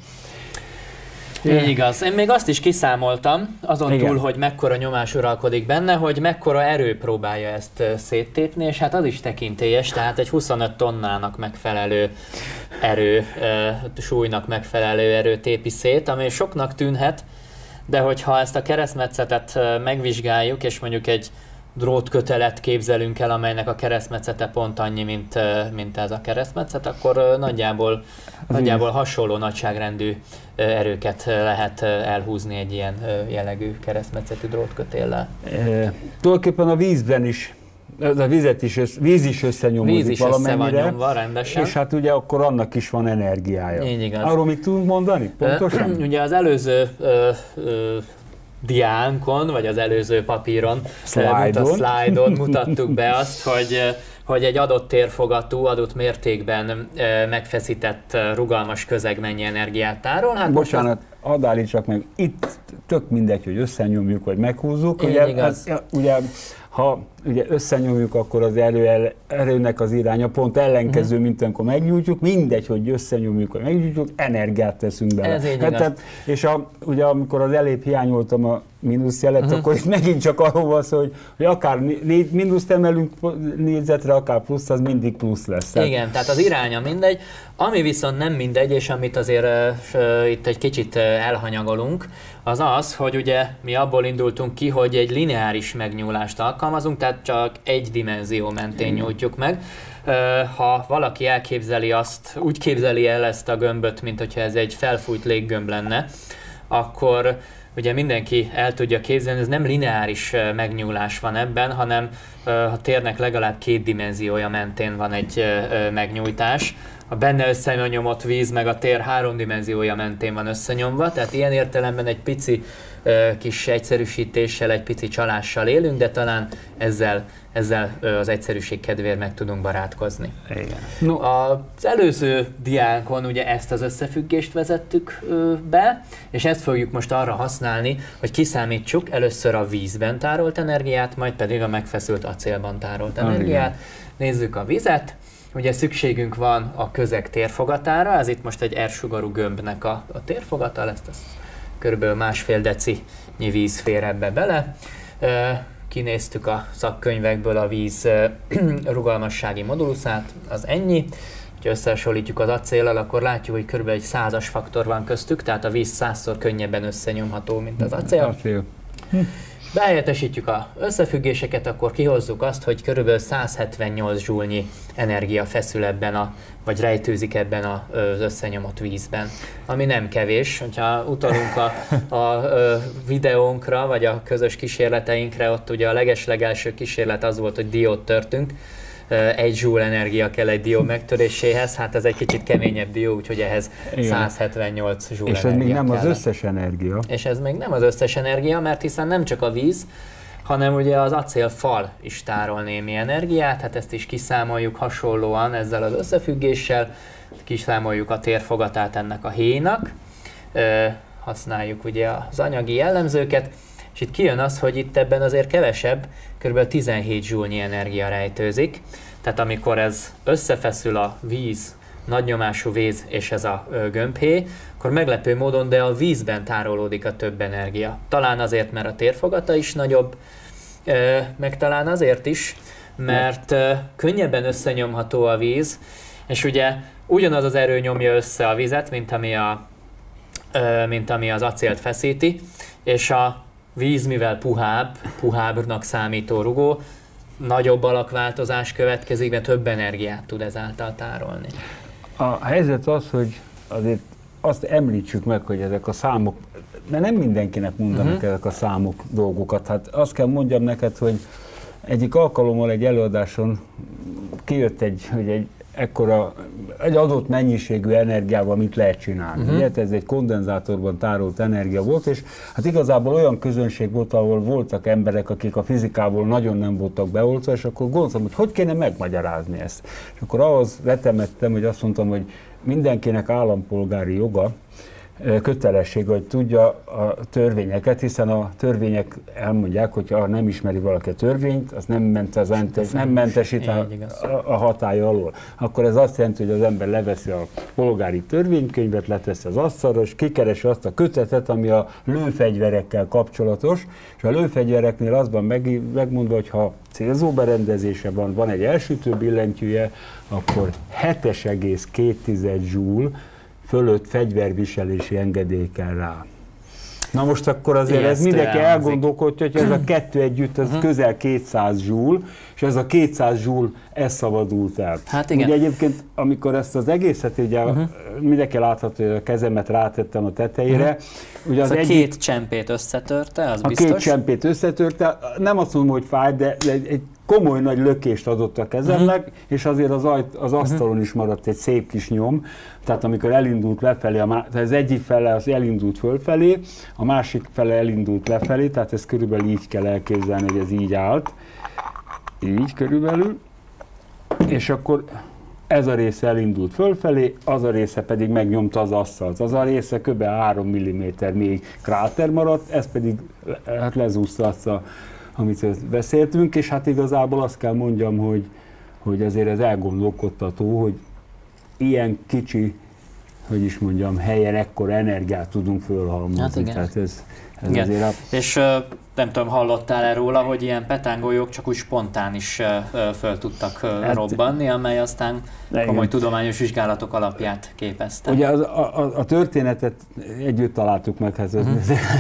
Speaker 2: Így igaz. Én még azt is kiszámoltam, azon igen. túl, hogy mekkora nyomás uralkodik benne, hogy mekkora erő próbálja ezt széttépni, és hát az is tekintélyes, tehát egy huszonöt tonnának megfelelő erő, súlynak megfelelő erő tépi szét, ami soknak tűnhet, de hogyha ezt a keresztmetszetet megvizsgáljuk, és mondjuk egy drótkötelet képzelünk el, amelynek a keresztmetszete pont annyi, mint, mint ez a keresztmetszet, akkor nagyjából, nagyjából hasonló nagyságrendű erőket lehet elhúzni egy ilyen jellegű keresztmetszetű drótkötéllel. E,
Speaker 1: tulajdonképpen a vízben is, a vizet is, víz is összenyomódik
Speaker 2: víz is
Speaker 1: valamennyire,
Speaker 2: össze van nyomva, rendesen.
Speaker 1: És hát ugye akkor annak is van energiája.
Speaker 2: Így igaz.
Speaker 1: Arról mit tudunk mondani? Pontosan?
Speaker 2: Ugye az előző ö, ö, diánkon, vagy az előző papíron,
Speaker 1: slide-on,
Speaker 2: slide-on mutattuk be azt, hogy, hogy egy adott térfogatú, adott mértékben megfeszített, rugalmas közeg mennyi energiát tárol. Hát
Speaker 1: bocsánat, az... add állítsak meg, itt tök mindegy, hogy összenyomjuk, vagy meghúzzuk. Ugye, hát, ugye, ha ugye összenyomjuk, akkor az erő, erőnek az iránya pont ellenkező, uh-huh. mint amikor megnyújtjuk. Mindegy, hogy összenyomjuk, vagy megnyújtjuk, energiát teszünk bele.
Speaker 2: Ez így
Speaker 1: hát, tehát, és a, ugye amikor az elébb hiányoltam a mínuszjelet, uh-huh. akkor itt megint csak arról van szó, hogy, hogy akár mínuszt emelünk négyzetre, akár plusz, az mindig plusz lesz.
Speaker 2: Tehát... Igen, tehát az iránya mindegy. Ami viszont nem mindegy, és amit azért uh, itt egy kicsit uh, elhanyagolunk, az az, hogy ugye mi abból indultunk ki, hogy egy lineáris megnyúlást alkalmazunk, tehát csak egy dimenzió mentén nyújtjuk meg. Uh, ha valaki elképzeli azt, úgy képzeli el ezt a gömböt, mint hogyha ez egy felfújt léggömb lenne, akkor ugye mindenki el tudja képzelni, ez nem lineáris megnyúlás van ebben, hanem a térnek legalább két dimenziója mentén van egy megnyújtás. A benne összenyomott víz meg a tér három dimenziója mentén van összenyomva, tehát ilyen értelemben egy pici kis egyszerűsítéssel, egy pici csalással élünk, de talán ezzel, ezzel az egyszerűség kedvéért meg tudunk barátkozni.
Speaker 1: Igen.
Speaker 2: No. Az előző diánkon ugye ezt az összefüggést vezettük be, és ezt fogjuk most arra használni, hogy kiszámítsuk először a vízben tárolt energiát, majd pedig a megfeszült acélban tárolt energiát. Nézzük a vizet. Ugye szükségünk van a közeg térfogatára, ez itt most egy R-sugarú gömbnek a, a térfogata lesz, ez körülbelül másfél decinyi víz fér ebbe bele. Kinéztük a szakkönyvekből a víz rugalmassági moduluszát, az ennyi. Ha összehasonlítjuk az acéllal, akkor látjuk, hogy körülbelül egy százas faktor van köztük, tehát a víz százszor könnyebben összenyomható, mint az acél.
Speaker 1: acél.
Speaker 2: Behelyettesítjük az összefüggéseket, akkor kihozzuk azt, hogy körülbelül száz hetvennyolc zsúlnyi energia feszül ebben a, vagy rejtőzik ebben az összenyomott vízben. Ami nem kevés, hogyha utalunk a, a, a videónkra, vagy a közös kísérleteinkre, ott ugye a legeslegelső kísérlet az volt, hogy diót törtünk. Egy zsúl energia kell egy dió megtöréséhez, hát ez egy kicsit keményebb dió, úgyhogy ehhez igen. száz hetvennyolc zsúl
Speaker 1: és
Speaker 2: energia.
Speaker 1: És ez még nem
Speaker 2: kellene.
Speaker 1: Az összes energia.
Speaker 2: És ez még nem az összes energia, mert hiszen nem csak a víz, hanem ugye az acélfal is tárol némi energiát, hát ezt is kiszámoljuk hasonlóan ezzel az összefüggéssel, kiszámoljuk a térfogatát ennek a héjnak, használjuk ugye az anyagi jellemzőket, és itt kijön az, hogy itt ebben azért kevesebb, kb. tizenhét joule-nyi energia rejtőzik. Tehát amikor ez összefeszül a víz, nagynyomású víz és ez a gömbhéj, akkor meglepő módon, de a vízben tárolódik a több energia. Talán azért, mert a térfogata is nagyobb, meg talán azért is, mert könnyebben összenyomható a víz, és ugye ugyanaz az erő nyomja össze a vizet, mint ami, a, mint ami az acélt feszíti, és a víz, mivel puhább, puhábbnak számító rugó, nagyobb alakváltozás következik, mert több energiát tud ezáltal tárolni.
Speaker 1: A helyzet az, hogy azért azt említsük meg, hogy ezek a számok, de nem mindenkinek mondanak uh-huh. ezek a számok dolgokat. Hát azt kell mondjam neked, hogy egyik alkalommal egy előadáson kijött egy, hogy egy ekkora, egy adott mennyiségű energiával mit lehet csinálni. Uh-huh. Ugye? Ez egy kondenzátorban tárolt energia volt, és hát igazából olyan közönség volt, ahol voltak emberek, akik a fizikából nagyon nem voltak beoltva, és akkor gondoltam, hogy hogy kéne megmagyarázni ezt. És akkor ahhoz vetemettem, hogy azt mondtam, hogy mindenkinek állampolgári joga, kötelesség, hogy tudja a törvényeket, hiszen a törvények elmondják, hogy ha nem ismeri valaki a törvényt, az nem, ment az entes, nem mentesít a, a hatálya alól. Akkor ez azt jelenti, hogy az ember leveszi a polgári törvénykönyvet, leteszi az asztalra, és kikeresi azt a kötetet, ami a lőfegyverekkel kapcsolatos, és a lőfegyvereknél az van meg, megmondva, hogy ha célzóberendezése van, van egy elsütő billentyűje, akkor hetes egész két joule fölött fegyverviselési engedély kell rá. Na most akkor azért ez mindenki elgondolkodja, hogy ez a kettő együtt az uh-huh. közel kétszáz joule, és ez a kétszáz joule, ez szabadult el.
Speaker 2: Hát igen.
Speaker 1: Ugye egyébként, amikor ezt az egészet, ugye uh-huh. mindenki látható, hogy a kezemet rátettem a tetejére.
Speaker 2: Uh-huh. Ugye az, az egyik, két csempét összetörte, az
Speaker 1: a
Speaker 2: biztos?
Speaker 1: A két csempét összetörte, nem azt mondom, hogy fáj, de egy, egy komoly nagy lökést adott a kezemnek, uh-huh. és azért az, ajt, az asztalon uh-huh. is maradt egy szép kis nyom. Tehát amikor elindult lefelé, a, az egyik fele az elindult fölfelé, a másik fele elindult lefelé, tehát ezt körülbelül így kell elképzelni, hogy ez így állt. Így körülbelül. És akkor ez a része elindult fölfelé, az a része pedig megnyomta az asztalt. Az a része kb. három milliméter még kráter maradt, ez pedig hát lezúzta azt a, amit beszéltünk, és hát igazából azt kell mondjam, hogy, hogy azért ez elgondolkodtató, hogy ilyen kicsi, hogy is mondjam, helyen ekkora energiát tudunk fölhalmozni. Hát igen. Tehát ez, ez
Speaker 2: igen.
Speaker 1: azért a...
Speaker 2: És uh, nem tudom, hallottál-e róla, hogy ilyen petánggolyók csak úgy spontán is uh, föl tudtak uh, hát, robbanni, amely aztán komoly igen. tudományos vizsgálatok alapját képezte.
Speaker 1: Ugye az, a, a történetet együtt találtuk meg, hát uh-huh.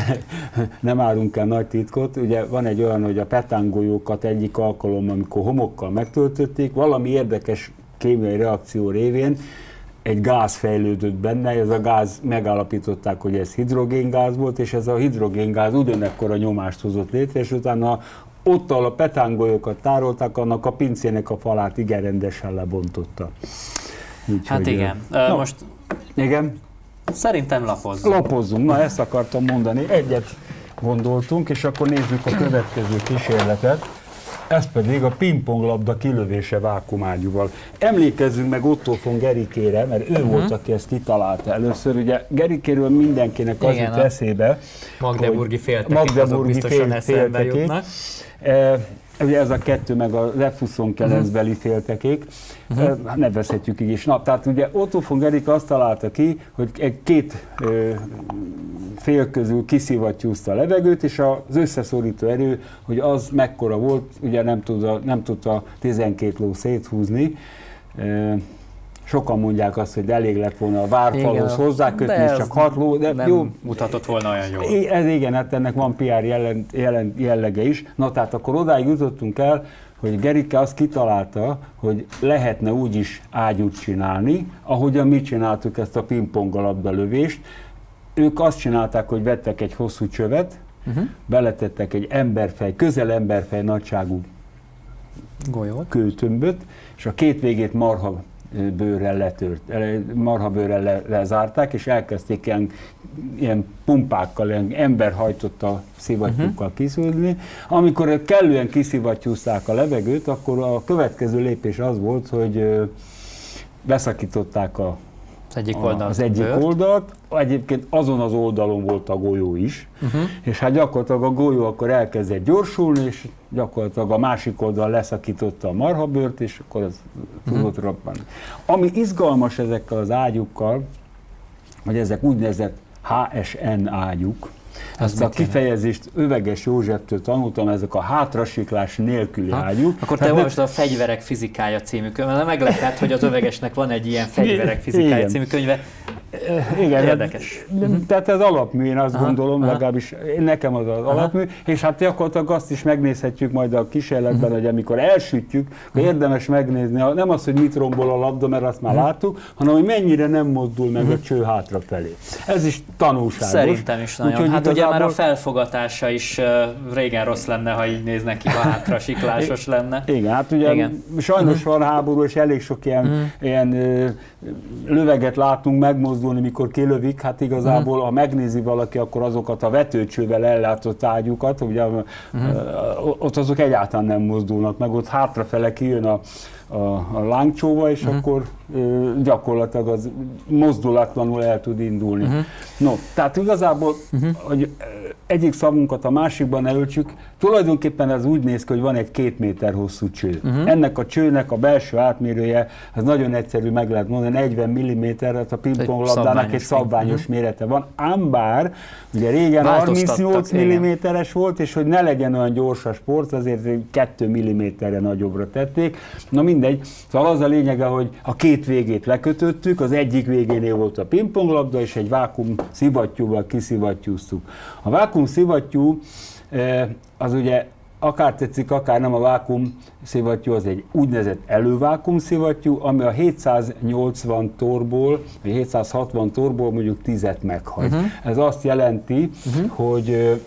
Speaker 1: nem árunk el nagy titkot. Ugye van egy olyan, hogy a petánggolyókat egyik alkalommal, amikor homokkal megtöltötték, valami érdekes kémiai reakció révén egy gáz fejlődött benne, ez a gáz megállapították, hogy ez hidrogéngáz volt, és ez a hidrogéngáz ugyanekkora nyomást hozott létre, és utána ott, ahol a petángolyokat tárolták, annak a pincének a falát igen rendesen lebontotta.
Speaker 2: Úgy, hát igen.
Speaker 1: No,
Speaker 2: most
Speaker 1: igen.
Speaker 2: Szerintem lapozzunk.
Speaker 1: Lapozzunk, na ezt akartam mondani. Egyet gondoltunk, és akkor nézzük a következő kísérletet. Ez pedig a pingponglabda kilövése vákuumágyúval. Emlékezzünk meg Otto von Guericke-re, mert ő uh-huh. volt, aki ezt kitalálta először. Ugye Guericke-ről mindenkinek az jut eszébe,
Speaker 2: magdeburgi féltekek, azok biztosan eszembe jutnak.
Speaker 1: E, ugye ez a kettő, meg az F huszonkilenc-beli uh-huh. féltekék, uh-huh. nevezhetjük így is. Na, tehát ugye Otto von Guericke azt találta ki, hogy egy két ö, fél közül kiszivattyúzta a levegőt, és az összeszorító erő, hogy az mekkora volt, ugye nem tudta, nem tudta tizenkét ló széthúzni. E, sokan mondják azt, hogy elég lett volna a várfalhoz hozzákötni, és csak hat ló, de
Speaker 2: nem
Speaker 1: jó.
Speaker 2: mutatott volna olyan jól.
Speaker 1: Ez igen, hát ennek van pé er jelen, jelen, jellege is. Na tehát akkor odáig jutottunk el, hogy Guericke azt kitalálta, hogy lehetne úgy is ágyút csinálni, ahogyan mi csináltuk ezt a pingponglabda lövést. Ők azt csinálták, hogy vettek egy hosszú csövet, uh-huh. beletettek egy emberfej, közel emberfej nagyságú kőtömböt, és a két végét marha bőrrel letört, marhabőrrel le, lezárták, és elkezdték ilyen, ilyen pumpákkal, ilyen emberhajtotta szivattyúkkal uh-huh. kiszúzni. Amikor kellően kiszivattyúzták a levegőt, akkor a következő lépés az volt, hogy beszakították a
Speaker 2: az egyik oldalt.
Speaker 1: Az egyik bőrt. oldalt, egyébként azon az oldalon volt a golyó is, uh-huh. és hát gyakorlatilag a golyó akkor elkezdett gyorsulni, és gyakorlatilag a másik oldal leszakította a marhabőrt, és akkor az uh-huh. tudott robbanni. Ami izgalmas ezekkel az ágyukkal, hogy ezek úgynevezett há es en ágyuk, ezt a kifejezést Öveges Józseftől tanultam, ezek a hátrasiklás nélküli ha. ágyuk.
Speaker 2: Akkor te olvasd a Fegyverek fizikája című könyvet, meglepett, hogy az Övegesnek van egy ilyen Fegyverek fizikája igen. című könyve.
Speaker 1: Igen,
Speaker 2: érdekes.
Speaker 1: Hát, tehát ez alapmű, én azt aha, gondolom, aha. legalábbis nekem az az aha. alapmű, és hát gyakorlatilag azt is megnézhetjük majd a kísérletben, uh-huh. hogy amikor elsütjük, akkor érdemes megnézni, nem az, hogy mit rombol a labda, mert azt már uh-huh. láttuk, hanem hogy mennyire nem mozdul meg uh-huh. a cső hátrafelé. Ez is tanulságos.
Speaker 2: Szerintem is nagyon. Úgy, hát igazából... ugye már a felfogatása is uh, régen rossz lenne, ha így néznek ki, ha hátrasiklásos lenne.
Speaker 1: Igen, hát ugye igen. sajnos uh-huh. van háború, és elég sok ilyen, uh-huh. ilyen uh, löveget látunk megmozdulni, mikor kilövik, hát igazából, uh-huh. ha megnézi valaki, akkor azokat a vetőcsővel ellátott ágyukat, ugye uh-huh. uh, ott azok egyáltalán nem mozdulnak meg, ott hátrafele kijön a, a, a lángcsóva, és uh-huh. akkor uh, gyakorlatilag az mozdulatlanul el tud indulni. Uh-huh. No, tehát igazából, uh-huh. hogy egyik szavunkat a másikban elöltsük, tulajdonképpen ez úgy néz ki, hogy van egy két méter hosszú cső. Uh-huh. Ennek a csőnek a belső átmérője, ez nagyon egyszerű, meg lehet mondani, negyven milliméter, tehát a pingponglabdának egy szabványos uh-huh. mérete van, ám bár ugye régen harmincnyolc milliméteres volt, és hogy ne legyen olyan gyors a sport, azért két milliméterre nagyobbra tették. Na mindegy, szóval az a lényege, hogy a két végét lekötöttük, az egyik végénél volt a pingponglabda, és egy vákum szivattyúval kiszivattyúztuk. A vákum szivattyú az ugye akár tetszik, akár nem, a vákum szivattyú az egy úgynevezett elővákum szivattyú, ami a hétszáznyolcvan torból, vagy hétszázhatvan torból mondjuk tízet meghagy. Uh-huh. Ez azt jelenti, uh-huh. hogy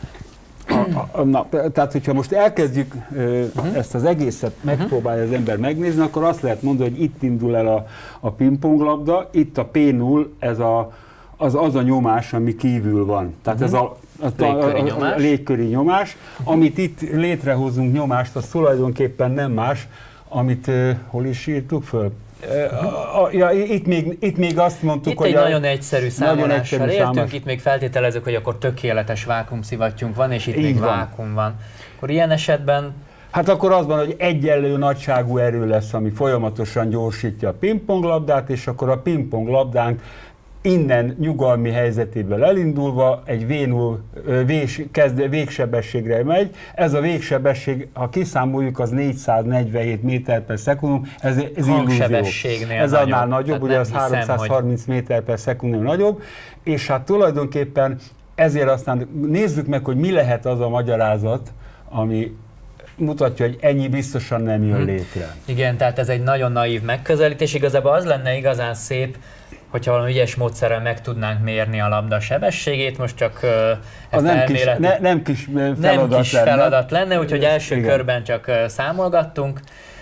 Speaker 1: a, a, na, tehát, hogyha most elkezdjük uh-huh. ezt az egészet, megpróbálja az ember megnézni, akkor azt lehet mondani, hogy itt indul el a, a pingponglabda, itt a pé null, ez a, az, az a nyomás, ami kívül van. Tehát uh-huh. ez a A,
Speaker 2: légköri
Speaker 1: a, a, a légköri nyomás, amit itt létrehozunk nyomást, az tulajdonképpen nem más, amit uh, hol is írtuk föl? Uh, a, a, ja, itt, még, itt még azt mondtuk,
Speaker 2: itt
Speaker 1: hogy...
Speaker 2: Itt egy a, nagyon egyszerű számolással
Speaker 1: egyszerű
Speaker 2: értünk,
Speaker 1: számos.
Speaker 2: Itt még feltételezzük, hogy akkor tökéletes vákumszivattyúnk van, és itt
Speaker 1: így
Speaker 2: még
Speaker 1: van.
Speaker 2: vákum van. Akkor ilyen esetben...
Speaker 1: Hát akkor az van, hogy egyenlő nagyságú erő lesz, ami folyamatosan gyorsítja a pingponglabdát, és akkor a pingponglabdánk innen nyugalmi helyzetéből elindulva egy vé null vég, kezd, végsebességre megy. Ez a végsebesség, ha kiszámoljuk, az négyszáznegyvenhét méter per szekundum, ez, ez illúzió. Ez
Speaker 2: nagyobb.
Speaker 1: annál nagyobb, ugye az háromszázharminc hogy... méter per szekundum nagyobb, és hát tulajdonképpen ezért aztán nézzük meg, hogy mi lehet az a magyarázat, ami mutatja, hogy ennyi biztosan nem jön létre.
Speaker 2: Igen, tehát ez egy nagyon naív megközelítés. Igazából az lenne igazán szép, hogyha valami ügyes módszerrel meg tudnánk mérni a labda sebességét, most csak uh, ezt
Speaker 1: nem
Speaker 2: elmélet...
Speaker 1: Kis, ne, nem kis feladat
Speaker 2: nem kis
Speaker 1: lenne.
Speaker 2: feladat lenne, úgyhogy első
Speaker 1: igen.
Speaker 2: körben csak uh, számolgattunk.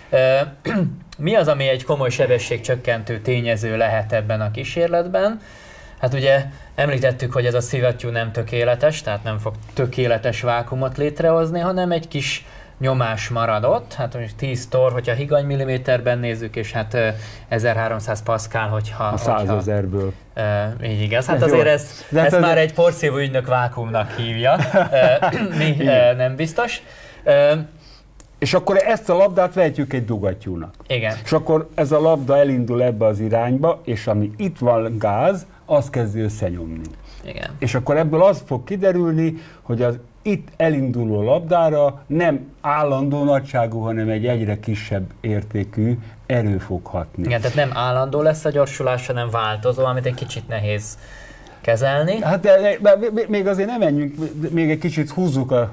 Speaker 2: Uh, mi az, ami egy komoly sebességcsökkentő tényező lehet ebben a kísérletben? Hát ugye említettük, hogy ez a szivattyú nem tökéletes, tehát nem fog tökéletes vákumot létrehozni, hanem egy kis nyomás maradott, hát mondjuk tíz tor, hogyha higany milliméterben nézzük, és hát ezerháromszáz paszkál, hogyha...
Speaker 1: A százezerből.
Speaker 2: Uh, így igaz, hát azért ez, ezt ez már egy porszívó ügynök vákumnak hívja, uh, mi uh, nem biztos. Uh,
Speaker 1: és akkor ezt a labdát vehetjük egy dugattyúnak.
Speaker 2: Igen.
Speaker 1: És akkor ez a labda elindul ebbe az irányba, és ami itt van gáz, az kezdi összenyomni.
Speaker 2: Igen.
Speaker 1: És akkor ebből az fog kiderülni, hogy az itt elinduló labdára nem állandó nagyságú, hanem egy egyre kisebb értékű erő fog hatni.
Speaker 2: Igen, tehát nem állandó lesz a gyorsulás, hanem változó, amit egy kicsit nehéz kezelni.
Speaker 1: Hát de, de, de még azért nem menjünk, még egy kicsit húzzuk a,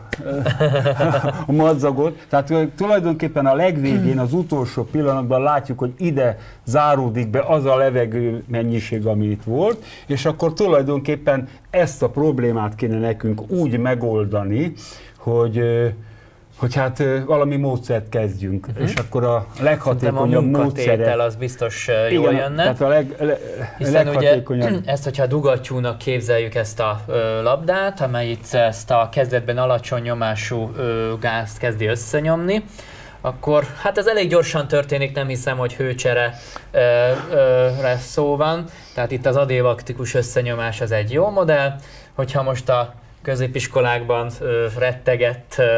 Speaker 1: a madzagot. Tehát tulajdonképpen a legvégén, az utolsó pillanatban látjuk, hogy ide záródik be az a levegő mennyiség, ami itt volt, és akkor tulajdonképpen ezt a problémát kéne nekünk úgy megoldani, hogy hogy hát valami módszert kezdjünk, uh-huh. és akkor a leghatékonyabb módszere...
Speaker 2: az biztos jól
Speaker 1: igen,
Speaker 2: jönne.
Speaker 1: Tehát a leg, le,
Speaker 2: Hiszen
Speaker 1: leghatékonyabb...
Speaker 2: ugye ezt, hogyha dugattyúnak képzeljük ezt a ö, labdát, amely itt ezt a kezdetben alacsony nyomású ö, gázt kezdi összenyomni, akkor hát ez elég gyorsan történik, nem hiszem, hogy hőcsere ö, ö, lesz szó van. Tehát itt az adévaktikus összenyomás az egy jó modell. Hogyha most a középiskolákban ö, rettegett ö,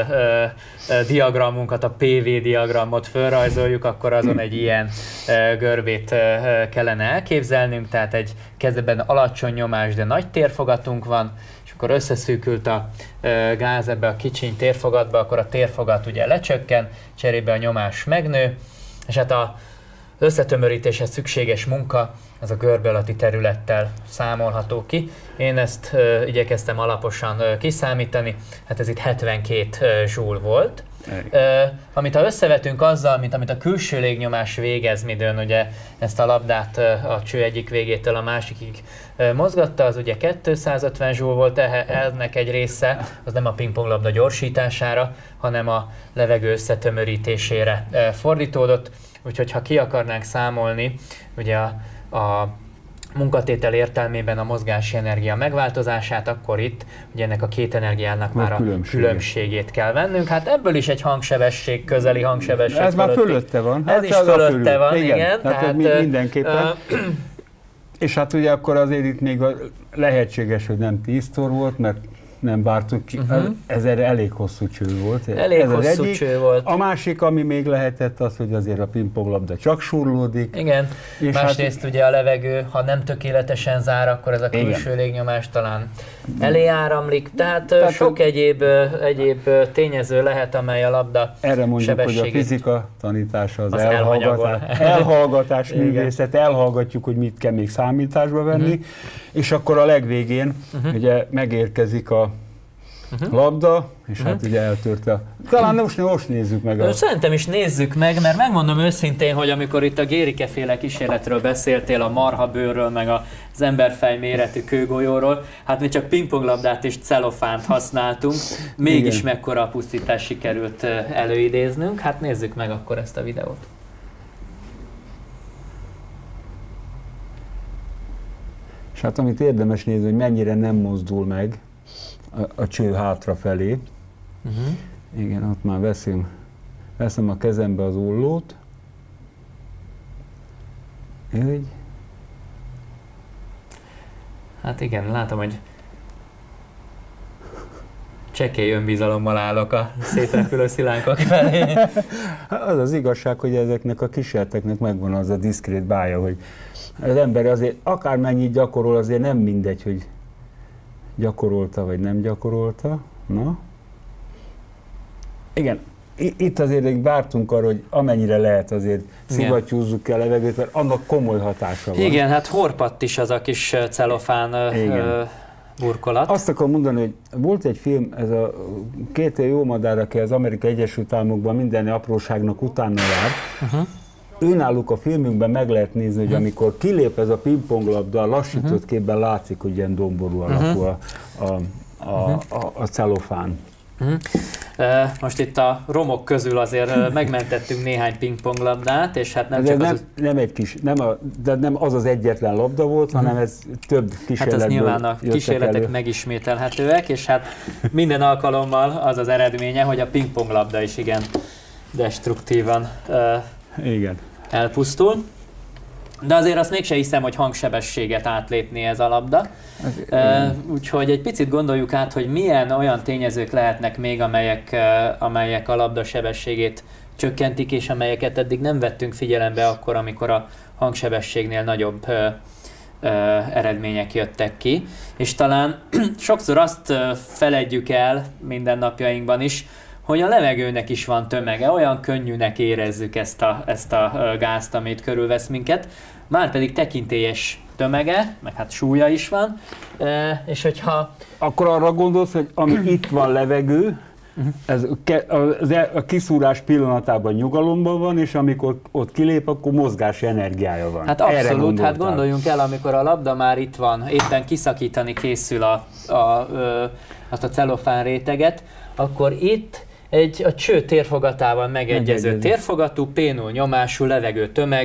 Speaker 2: ö, diagramunkat, a pé vé diagramot felrajzoljuk, akkor azon egy ilyen ö, görbét ö, kellene elképzelnünk, tehát egy kezdetben alacsony nyomás, de nagy térfogatunk van, és akkor összeszűkült a ö, gáz ebbe a kicsiny térfogatba, akkor a térfogat ugye lecsökken, cserébe a nyomás megnő, és hát a összetömörítéshez szükséges munka az a görbe alatti területtel számolható ki. Én ezt uh, igyekeztem alaposan uh, kiszámítani, hát ez itt hetvenkét uh, joule volt. Uh, amit ha összevetünk azzal, mint amit a külső légnyomás végez, midőn ugye ezt a labdát uh, a cső egyik végétől a másikig uh, mozgatta, az ugye kétszázötven joule volt, ennek egy része az nem a pingponglabda gyorsítására, hanem a levegő összetömörítésére uh, fordítódott. Úgyhogy ha ki akarnánk számolni, ugye a, a munkatétel értelmében a mozgási energia megváltozását, akkor itt ugye ennek a két energiának már a különbségét. különbségét kell vennünk. Hát ebből is egy hangsebesség, közeli hangsebesség.
Speaker 1: Ez már fölötte van.
Speaker 2: Ez
Speaker 1: hát
Speaker 2: is fölötte van, igen.
Speaker 1: igen. Tehát, tehát mindenképpen. Uh, és hát ugye akkor azért itt még a lehetséges, hogy nem tíz tor volt, mert nem vártuk ki. Uh-huh. Ez erre elég hosszú cső volt.
Speaker 2: Elég
Speaker 1: ez
Speaker 2: hosszú
Speaker 1: egyik.
Speaker 2: cső volt.
Speaker 1: A másik, ami még lehetett, az, hogy azért a pingponglabda csak surlódik.
Speaker 2: Igen. És másrészt hát, ugye a levegő, ha nem tökéletesen zár, akkor ez a külső igen. légnyomás talán elé áramlik. Tehát, Tehát sok a... egyéb, egyéb tényező lehet, amely a labda
Speaker 1: erre mondjuk, hogy a fizika tanítása az, az elhallgatás, elhallgatás művészet, elhallgatjuk, hogy mit kell még számításba venni, uh-huh. és akkor a legvégén uh-huh. ugye megérkezik a Uh-huh. labda, és uh-huh. hát ugye eltörte a... Talán most, most nézzük meg a...
Speaker 2: Szerintem is nézzük meg, mert megmondom őszintén, hogy amikor itt a Guericke-féle kísérletről beszéltél, a marhabőrről, meg az emberfej méretű kőgolyóról, hát mi csak pingponglabdát és celofánt használtunk, mégis igen. mekkora a pusztítás sikerült előidéznünk. Hát nézzük meg akkor ezt a videót.
Speaker 1: És hát amit érdemes nézni, hogy mennyire nem mozdul meg a, a cső hátrafelé. Uh-huh. Igen, ott már veszem, veszem a kezembe az ollót. Így.
Speaker 2: Hát igen, látom, hogy csekély önbizalommal állok a szétrepülő szilánkok felé.
Speaker 1: Az az igazság, hogy ezeknek a kísérleteknek megvan az a diszkrét bája, hogy az ember azért akármennyit gyakorol, azért nem mindegy, hogy gyakorolta vagy nem gyakorolta. Na? Igen, itt azért vártunk arra, hogy amennyire lehet azért szivattyúzzuk el a levegőt, mert annak komoly hatása van.
Speaker 2: Igen, hát horpadt is az a kis celofán ö, burkolat.
Speaker 1: Azt akarom mondani, hogy volt egy film, ez a két jó madár, aki az Amerikai Egyesült Államokban minden apróságnak utána járt. Uh-huh. Őnáluk a filmünkben meg lehet nézni, hogy uh-huh. amikor kilép ez a pingponglabda, a lassított uh-huh. képben látszik, hogy ilyen domború alakú uh-huh. a, a, a, a, a celofán.
Speaker 2: Uh-huh. Most itt a romok közül azért megmentettünk néhány pingponglabdát, és hát nem
Speaker 1: de
Speaker 2: csak
Speaker 1: nem,
Speaker 2: az...
Speaker 1: Nem egy kis, nem, a, de nem az az egyetlen labda volt, uh-huh. hanem ez több kísérletből.
Speaker 2: Hát ez nyilván a kísérletek elő. Megismételhetőek, és hát minden alkalommal az az eredménye, hogy a pingponglabda is igen destruktívan uh,
Speaker 1: igen.
Speaker 2: elpusztul. De azért azt mégse hiszem, hogy hangsebességet átlépni ez a labda. Uh, úgyhogy egy picit gondoljuk át, hogy milyen olyan tényezők lehetnek még, amelyek, uh, amelyek a labda sebességét csökkentik, és amelyeket eddig nem vettünk figyelembe akkor, amikor a hangsebességnél nagyobb uh, uh, eredmények jöttek ki. És talán sokszor azt uh, feledjük el mindennapjainkban is, hogy a levegőnek is van tömege, olyan könnyűnek érezzük ezt a, ezt a gázt, amit körülvesz minket, márpedig tekintélyes tömege, meg hát súlya is van, e, és hogyha...
Speaker 1: Akkor arra gondolsz, hogy ami itt van levegő, ez a kiszúrás pillanatában nyugalomban van, és amikor ott kilép, akkor mozgási energiája van.
Speaker 2: Hát abszolút, hát gondoljunk el, amikor a labda már itt van, éppen kiszakítani készül a, a, a, azt a celofán réteget, akkor itt egy a cső térfogatával megegyező térfogatú, pé null nyomású levegő tömeg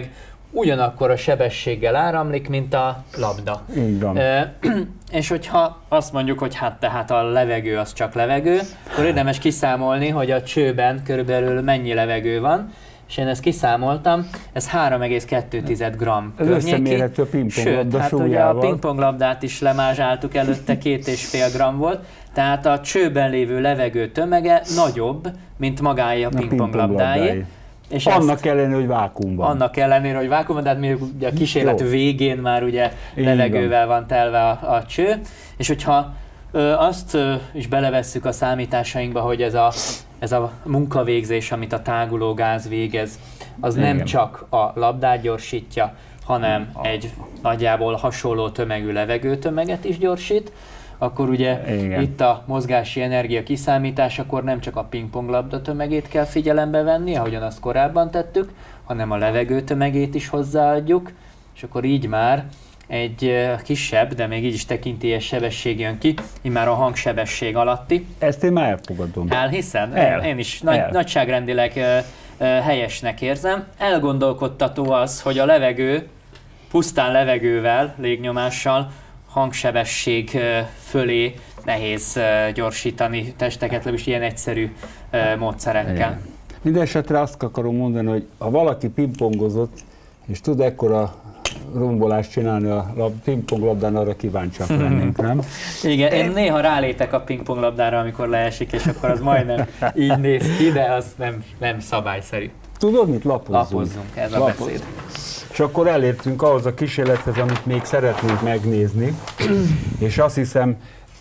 Speaker 2: ugyanakkor a sebességgel áramlik, mint a labda.
Speaker 1: Igen.
Speaker 2: E, és hogyha azt mondjuk, hogy hát tehát a levegő az csak levegő, akkor érdemes kiszámolni, hogy a csőben körülbelül mennyi levegő van, és én ezt kiszámoltam, ez három egész kettő gramm
Speaker 1: ez
Speaker 2: környéki.
Speaker 1: összemérhető a pingponglabda
Speaker 2: Sőt, hát ugye a pingponglabdát is lemázsáltuk előtte, két és fél gram volt, tehát a csőben lévő levegő tömege nagyobb, mint magáé a pingponglabdáé.
Speaker 1: És annak ellenére, hogy vákuumban.
Speaker 2: Annak ellenére, hogy vákuumban, tehát még ugye a kísérlet Jó. végén már ugye levegővel van telve a, a cső, és hogyha ö, azt ö, is belevesszük a számításainkba, hogy ez a, ez a munkavégzés, amit a táguló gáz végez, az Igen. nem csak a labdát gyorsítja, hanem egy nagyjából hasonló tömegű levegőtömeget is gyorsít, akkor ugye Igen. itt a mozgási energia kiszámításakor nem csak a pingponglabda tömegét kell figyelembe venni, ahogyan azt korábban tettük, hanem a levegő tömegét is hozzáadjuk, és akkor így már egy kisebb, de még így is tekintélyes sebesség jön ki, immár a hangsebesség alatti.
Speaker 1: Ezt én már elfogadom.
Speaker 2: Elhiszed? El. Én is nagy, El. nagyságrendileg helyesnek érzem. Elgondolkodtató az, hogy a levegő, pusztán levegővel, légnyomással, hangsebesség fölé nehéz gyorsítani testeket, legalábbis ilyen egyszerű módszerekkel.
Speaker 1: Mindenesetre azt akarom mondani, hogy ha valaki pingpongozott, és tud ekkora rombolást csinálni a pingponglabdán, arra kíváncsiak lennénk, nem?
Speaker 2: Igen, én néha rálétek a pingponglabdára, amikor leesik, és akkor az majdnem így néz ki, de az nem, nem szabályszerű.
Speaker 1: Tudod, mit lapozzunk?
Speaker 2: Lapozzunk, ez
Speaker 1: Lapoz.
Speaker 2: a beszéd.
Speaker 1: És akkor elértünk ahhoz a kísérlethez, amit még szeretnénk megnézni, és azt hiszem,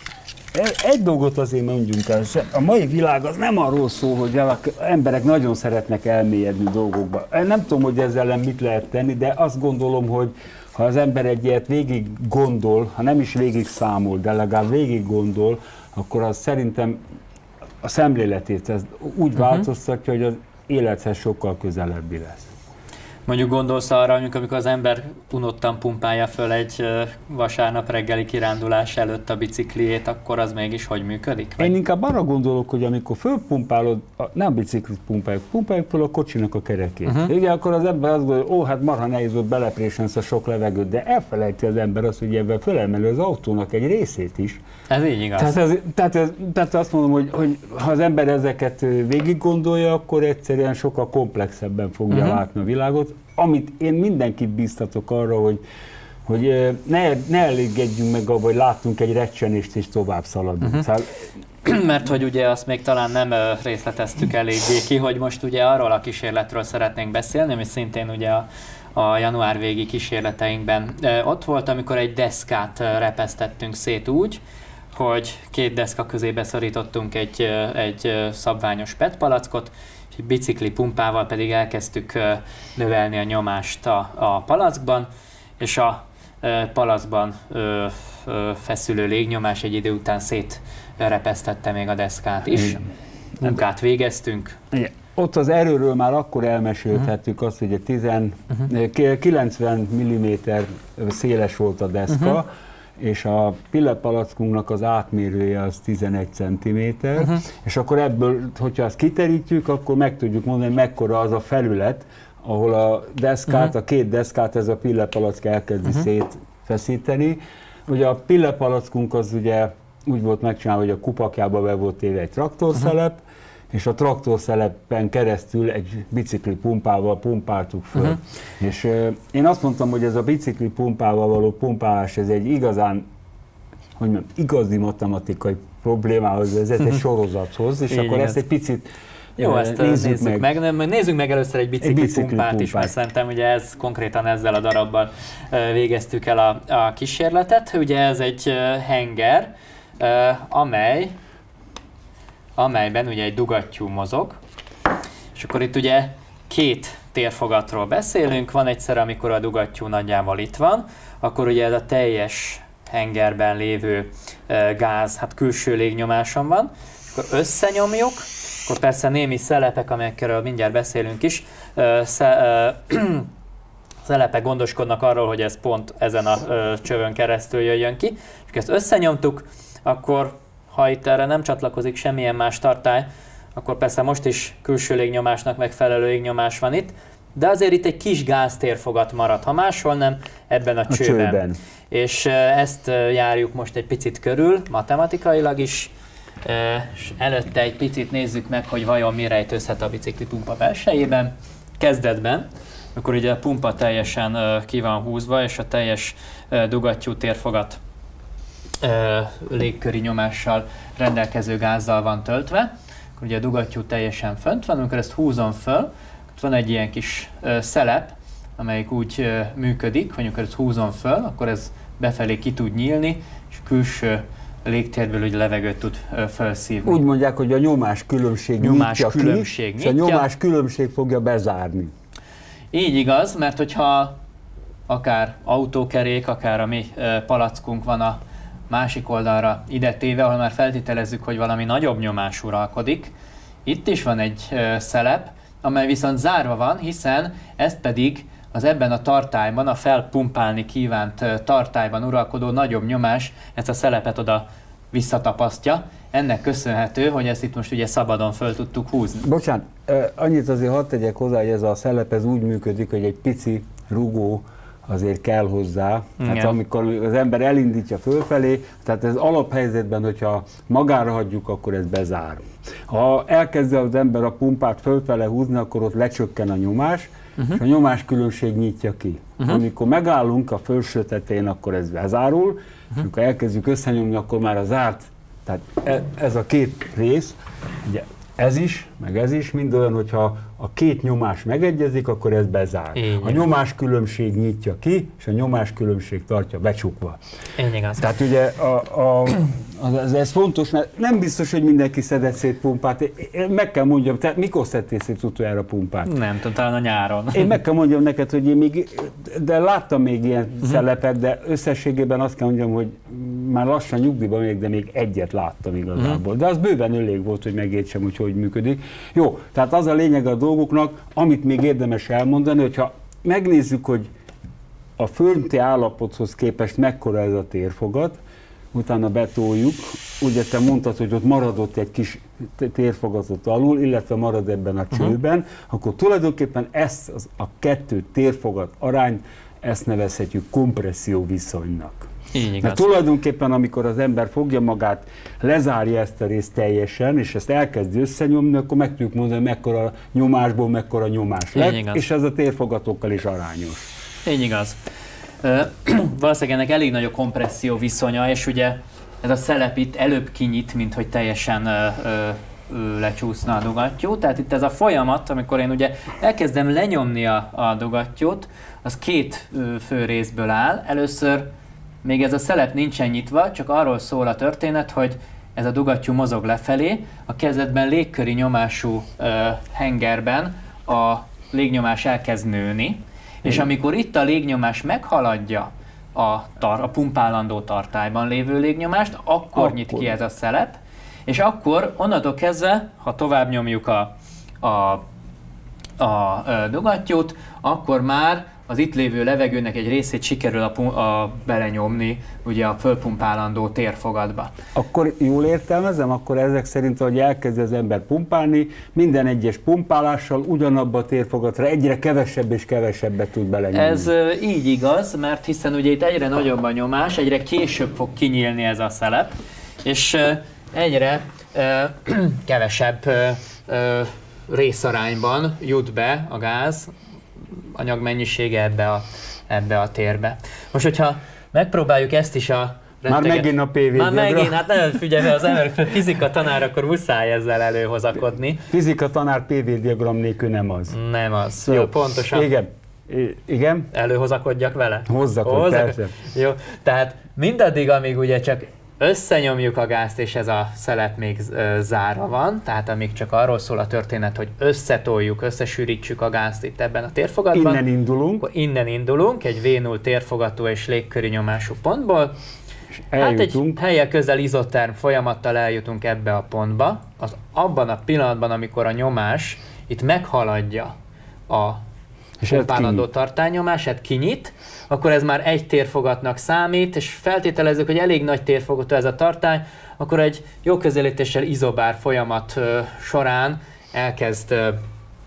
Speaker 1: egy dolgot azért mondjunk el, a mai világ az nem arról szól, hogy az emberek nagyon szeretnek elmélyedni dolgokba. Nem tudom, hogy ezzel ellen mit lehet tenni, de azt gondolom, hogy ha az ember egy ilyet végig gondol, ha nem is végig számol, de legalább végig gondol, akkor az szerintem a szemléletét ez úgy uh-huh. változtatja, hogy az élethez sokkal közelebbi lesz.
Speaker 2: Mondjuk gondolsz arra, amikor az ember unottan pumpálja föl egy vasárnap reggeli kirándulás előtt a bicikliét, akkor az mégis hogy működik?
Speaker 1: Én inkább arra gondolok, hogy amikor fölpumpálod, nem biciklit pumpáljuk, pumpáljuk föl a kocsinak a kerekét. Uh-huh. Igen, akkor az ember azt gondolja, ó, hát marha nehéz volt beleprésen a sok levegőt, de elfelejti az ember azt, hogy ebben fölemeli az autónak egy részét is.
Speaker 2: Ez így igaz.
Speaker 1: Tehát, ez, tehát, ez, tehát azt mondom, hogy, hogy ha az ember ezeket végig gondolja, akkor egyszerűen sokkal komplexebben fogja uh-huh. látni a világot. Amit én mindenkit bíztatok arra, hogy, hogy ne, ne elégedjünk meg abba, hogy láttunk egy recsenést és tovább szaladunk. Uh-huh. Szóval...
Speaker 2: Mert hogy ugye azt még talán nem részleteztük eléggé ki, hogy most ugye arról a kísérletről szeretnénk beszélni, ami szintén ugye a, a január végi kísérleteinkben ott volt, amikor egy deszkát repesztettünk szét úgy, hogy két deszka közé beszorítottunk egy, egy szabványos pé é té palackot, és egy bicikli pumpával pedig elkezdtük növelni a nyomást a, a palackban, és a palackban ö, ö, feszülő légnyomás egy idő után szétrepesztette még a deszkát is. Igen. Munkát végeztünk.
Speaker 1: Igen. Ott az erőről már akkor elmesélthettük uh-huh. azt, hogy a tíz, uh-huh. kilencven milliméter széles volt a deszka, uh-huh. és a pillepalackunknak az átmérője az tizenegy centiméter, uh-huh. és akkor ebből, hogyha azt kiterítjük, akkor meg tudjuk mondani, mekkora az a felület, ahol a deszkát, uh-huh. a két deszkát ez a pillepalack elkezdi uh-huh. szétfeszíteni. Ugye a pillepalackunk az ugye úgy volt megcsinálva, hogy a kupakjába be volt téve egy traktorszelep, uh-huh. és a traktorszelepen keresztül egy bicikli pumpával pumpáltuk föl. Uh-huh. És uh, én azt mondtam, hogy ez a bicikli pumpával való pumpálás, ez egy igazán, hogy mondjam, igazi matematikai problémához vezet, uh-huh. egy sorozathoz, és Így akkor ez. ezt egy picit
Speaker 2: Jó, ezt nézzük, nézzük meg. meg. Nézzük meg először egy bicikli, egy bicikli pumpát, pumpát is, mert szerintem ugye ez konkrétan ezzel a darabbal végeztük el a, a kísérletet. Ugye ez egy henger, amely amelyben ugye egy dugattyú mozog, és akkor itt ugye két térfogatról beszélünk, van egyszer, amikor a dugattyú nagyjából itt van, akkor ugye ez a teljes hengerben lévő gáz, hát külső légnyomáson van, és akkor összenyomjuk, akkor persze némi szelepek, amelyekről mindjárt beszélünk is, szelepek gondoskodnak arról, hogy ez pont ezen a csövön keresztül jöjjön ki, és ezt összenyomtuk, akkor ha itt erre nem csatlakozik semmilyen más tartály, akkor persze most is külső légnyomásnak megfelelő légnyomás van itt, de azért itt egy kis gáztérfogat marad, ha máshol nem, ebben a, a csőben. csőben. És ezt járjuk most egy picit körül, matematikailag is, és előtte egy picit nézzük meg, hogy vajon mi rejtőzhet a biciklipumpa belsejében. Kezdetben, akkor ugye a pumpa teljesen ki van húzva, és a teljes dugattyú térfogat légköri nyomással rendelkező gázzal van töltve. Akkor ugye a dugattyú teljesen fönt van, amikor ezt húzom föl, ott van egy ilyen kis szelep, amelyik úgy működik, hogy amikor ezt húzom föl, akkor ez befelé ki tud nyílni, és külső légtérből ugye levegőt tud felszívni.
Speaker 1: Úgy mondják, hogy a nyomás különbség
Speaker 2: nyomás
Speaker 1: nyitja
Speaker 2: különbség
Speaker 1: ki,
Speaker 2: nyitja.
Speaker 1: és a nyomás különbség fogja bezárni.
Speaker 2: Így igaz, mert hogyha akár autókerék, akár a mi palackunk van a másik oldalra ide téve, ahol már feltételezzük, hogy valami nagyobb nyomás uralkodik, itt is van egy szelep, amely viszont zárva van, hiszen ezt pedig az ebben a tartályban, a felpumpálni kívánt tartályban uralkodó nagyobb nyomás ezt a szelepet oda visszatapasztja. Ennek köszönhető, hogy ezt itt most ugye szabadon föl tudtuk húzni.
Speaker 1: Bocsánat, annyit azért hadd tegyek hozzá, hogy ez a szelep ez úgy működik, hogy egy pici rugó azért kell hozzá. Hát amikor az ember elindítja fölfelé, tehát ez alaphelyzetben, hogyha magára hagyjuk, akkor ez bezár. Ha elkezdi az ember a pumpát fölfele húzni, akkor ott lecsökken a nyomás, uh-huh. és a nyomás különbség nyitja ki. Uh-huh. Amikor megállunk a felső tetején, akkor ez bezárul, uh-huh. amikor elkezdjük összenyomni, akkor már a zárt, tehát ez a két rész, ugye ez is, meg ez is, mind olyan, hogyha a két nyomás megegyezik, akkor ez bezár.
Speaker 2: Így
Speaker 1: a nyomás különbség nyitja ki, és a nyomás különbség tartja becsukva.
Speaker 2: Így igaz.
Speaker 1: Tehát ugye a, a, az, ez fontos, mert nem biztos, hogy mindenki szedett szét pumpát. Én meg kell mondjam, te mikor szedtél szét utoljára pumpát?
Speaker 2: Nem tudom, talán a nyáron.
Speaker 1: Én meg kell mondjam neked, hogy én még, de láttam még ilyen uh-huh. szelepet, de összességében azt kell mondjam, hogy már lassan nyugdíjban még, de még egyet láttam igazából. Uh-huh. De az bőven elég volt, hogy megértsem, hogy hogy működik. Jó, tehát az a lényeg a dolgoknak, amit még érdemes elmondani, hogyha megnézzük, hogy a fönti állapothoz képest mekkora ez a térfogat, utána betoljuk, ugye te mondtad, hogy ott maradott egy kis térfogatot alul, illetve marad ebben a csőben, uh-huh. akkor tulajdonképpen ezt az, a kettő térfogat arányt, ezt nevezhetjük kompresszió viszonynak. Mert tulajdonképpen, amikor az ember fogja magát, lezárja ezt a részt teljesen, és ezt elkezdi összenyomni, akkor meg tudjuk mondani, mekkora nyomásból mekkora nyomás lett, és ez a térfogatokkal is arányos.
Speaker 2: Így igaz. Ö, valószínűleg ennek elég nagy a kompresszió viszonya, és ugye ez a szelep itt előbb kinyit, mint hogy teljesen ö, ö, lecsúszna a dugattyú. Tehát itt ez a folyamat, amikor én ugye elkezdem lenyomni a, a dugattyút, az két ö, fő részből áll. Először még ez a szelep nincsen nyitva, csak arról szól a történet, hogy ez a dugattyú mozog lefelé, a kezdetben légköri nyomású ö, hengerben a légnyomás elkezd nőni, és amikor itt a légnyomás meghaladja a, tar- a pumpálandó tartályban lévő légnyomást, akkor, akkor nyit ki ez a szelep, és akkor onnantól kezdve, ha tovább nyomjuk a, a, a, a dugattyút, akkor már az itt lévő levegőnek egy részét sikerül a, a belenyomni ugye a fölpumpálandó térfogatba.
Speaker 1: Akkor jól értelmezem, akkor ezek szerint, hogy elkezd az ember pumpálni, minden egyes pumpálással ugyanabba a térfogatra egyre kevesebb és kevesebbet tud belenyomni.
Speaker 2: Ez uh, így igaz, mert hiszen ugye itt egyre nagyobb a nyomás, egyre később fog kinyílni ez a szelep, és uh, egyre uh, kevesebb uh, uh, részarányban jut be a gáz, anyagmennyisége ebbe a, ebbe a térbe. Most, hogyha megpróbáljuk ezt is a
Speaker 1: Már megint a pé vé
Speaker 2: Már megint, hát nagyon figyelj, az ember fizika tanár, akkor muszáj ezzel előhozakodni.
Speaker 1: Fizika tanár pé vé diagram nélkül nem az.
Speaker 2: Nem az. Jó, Jó pontosan.
Speaker 1: Igen. I- igen.
Speaker 2: Előhozakodjak vele?
Speaker 1: Hozzakodj, persze.
Speaker 2: Jó, tehát mindaddig, amíg ugye csak összenyomjuk a gázt, és ez a szelep még zárva van, tehát amíg csak arról szól a történet, hogy összetoljuk, összesűrítsük a gázt itt ebben a térfogatban.
Speaker 1: Innen indulunk.
Speaker 2: Innen indulunk, egy vé null térfogatú és légköri nyomású pontból. Hát egy helye közel izoterm folyamattal eljutunk ebbe a pontba. Az abban a pillanatban, amikor a nyomás itt meghaladja a pumpálandó tartálynyomását, kinyit, akkor ez már egy térfogatnak számít, és feltételezzük, hogy elég nagy térfogatú ez a tartály, akkor egy jó közelítéssel izobár folyamat uh, során elkezd uh,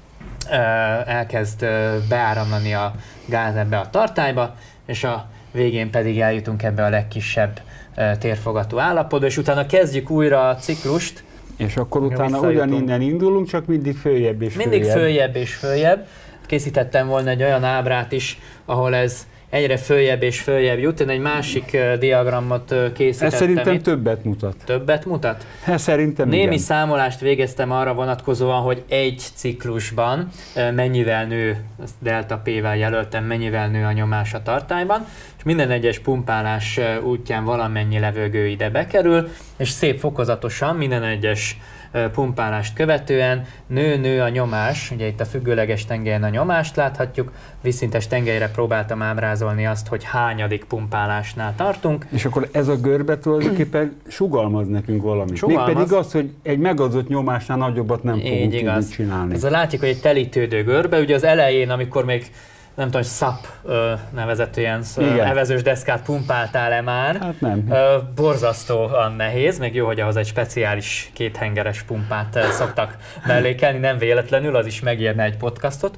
Speaker 2: elkezd beáramlani a gáz ebbe a tartályba, és a végén pedig eljutunk ebbe a legkisebb térfogatú állapotba, és utána kezdjük újra a ciklust.
Speaker 1: És akkor utána ugyaninnen indulunk, csak mindig följebb és följebb.
Speaker 2: Mindig följebb és följebb. Készítettem volna egy olyan ábrát is, ahol ez egyre följebb és följebb jut. Én egy másik diagramot készítettem.
Speaker 1: Ez szerintem
Speaker 2: itt.
Speaker 1: többet mutat.
Speaker 2: Többet mutat?
Speaker 1: Ez szerintem
Speaker 2: Némi
Speaker 1: igen.
Speaker 2: számolást végeztem arra vonatkozóan, hogy egy ciklusban mennyivel nő, ezt delta P-vel jelöltem, mennyivel nő a nyomás a tartályban, és minden egyes pumpálás útján valamennyi levegő ide bekerül, és szép fokozatosan minden egyes pumpálást követően nő-nő a nyomás, ugye itt a függőleges tengelyen a nyomást láthatjuk, vízszintes tengelyre próbáltam ábrázolni azt, hogy hányadik pumpálásnál tartunk.
Speaker 1: És akkor ez a görbe tulajdonképpen sugalmaz nekünk valamit.
Speaker 2: Sugalmaz.
Speaker 1: Mégpedig az, hogy egy megadott nyomásnál nagyobbat nem fogunk
Speaker 2: Így igaz.
Speaker 1: tudni csinálni.
Speaker 2: Ez a látjuk, hogy egy telítődő görbe, ugye az elején, amikor még nem tudom, hogy szap nevezető ilyen evezős deszkát pumpáltál-e már.
Speaker 1: Hát nem.
Speaker 2: Ö, borzasztóan nehéz, még jó, hogy ahhoz egy speciális kéthengeres pumpát szoktak mellékelni, nem véletlenül, az is megérne egy podcastot.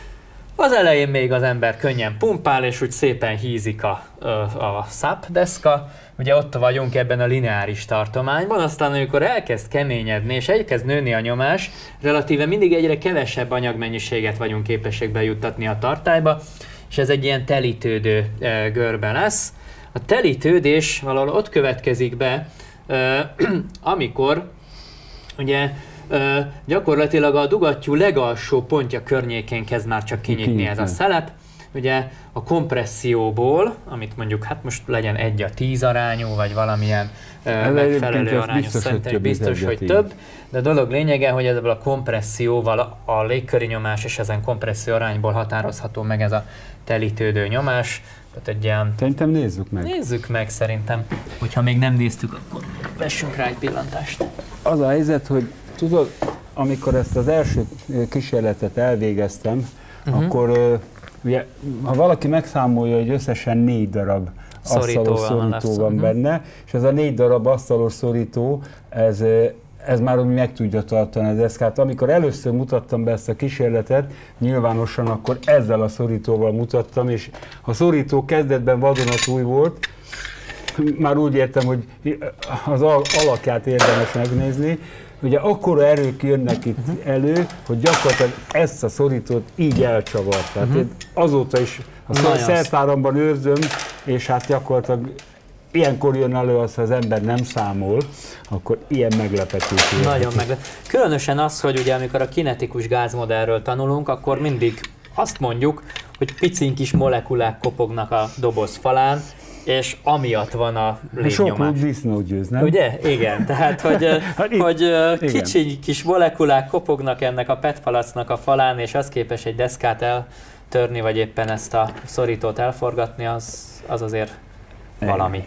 Speaker 2: Az elején még az ember könnyen pumpál, és úgy szépen hízik a, a szap deszka. Ugye ott vagyunk ebben a lineáris tartományban, aztán amikor elkezd keményedni és elkezd nőni a nyomás, relatíve mindig egyre kevesebb anyagmennyiséget vagyunk képesek bejuttatni a tartályba, és ez egy ilyen telítődő e, görbe lesz. A telítődés valahol ott következik be, e, amikor ugye e, gyakorlatilag a dugattyú legalsó pontja környékén kezd már csak kinyitni ez a szelep. Ugye a kompresszióból, amit mondjuk hát most legyen egy a tíz arányú, vagy valamilyen uh, megfelelő arányú, szerintem hogy biztos, hogy több, de a dolog lényege, hogy ebből a kompresszióval a, a légköri nyomás és ezen kompresszió arányból határozható meg ez a telítődő nyomás. Tehát egy ilyen...
Speaker 1: Szerintem nézzük meg.
Speaker 2: Nézzük meg szerintem. Hogyha még nem néztük, akkor vessünk rá egy pillantást.
Speaker 1: Az a helyzet, hogy tudod, amikor ezt az első kísérletet elvégeztem, uh-huh. akkor ugye, ha valaki megszámolja, hogy összesen négy darab asztalos szorító van benne, és ez a négy darab asztalos szorító, ez, ez már meg tudja tartani a deszkát. Amikor először mutattam be ezt a kísérletet, nyilvánosan akkor ezzel a szorítóval mutattam, és a szorító kezdetben vadonatúj volt, már úgy értem, hogy az alakját érdemes megnézni, ugye akkora erők jönnek itt uh-huh. elő, hogy gyakorlatilag ezt a szorítót így elcsavart. Tehát uh-huh. azóta is a szertáramban őrzöm, és hát gyakorlatilag ilyenkor jön elő az, ha az ember nem számol, akkor ilyen meglepetés.
Speaker 2: Nagyon meglepő. Különösen az, hogy ugye amikor a kinetikus gázmodellről tanulunk, akkor mindig azt mondjuk, hogy picin kis molekulák kopognak a doboz falán, és amiatt van a légnyomás.
Speaker 1: Sok disznó győz, nem?
Speaker 2: Ugye? Igen. Tehát, hogy, hogy kicsi kis molekulák kopognak ennek a pé é té palacnak a falán, és az képes egy deszkát eltörni, vagy éppen ezt a szorítót elforgatni, az, az azért valami.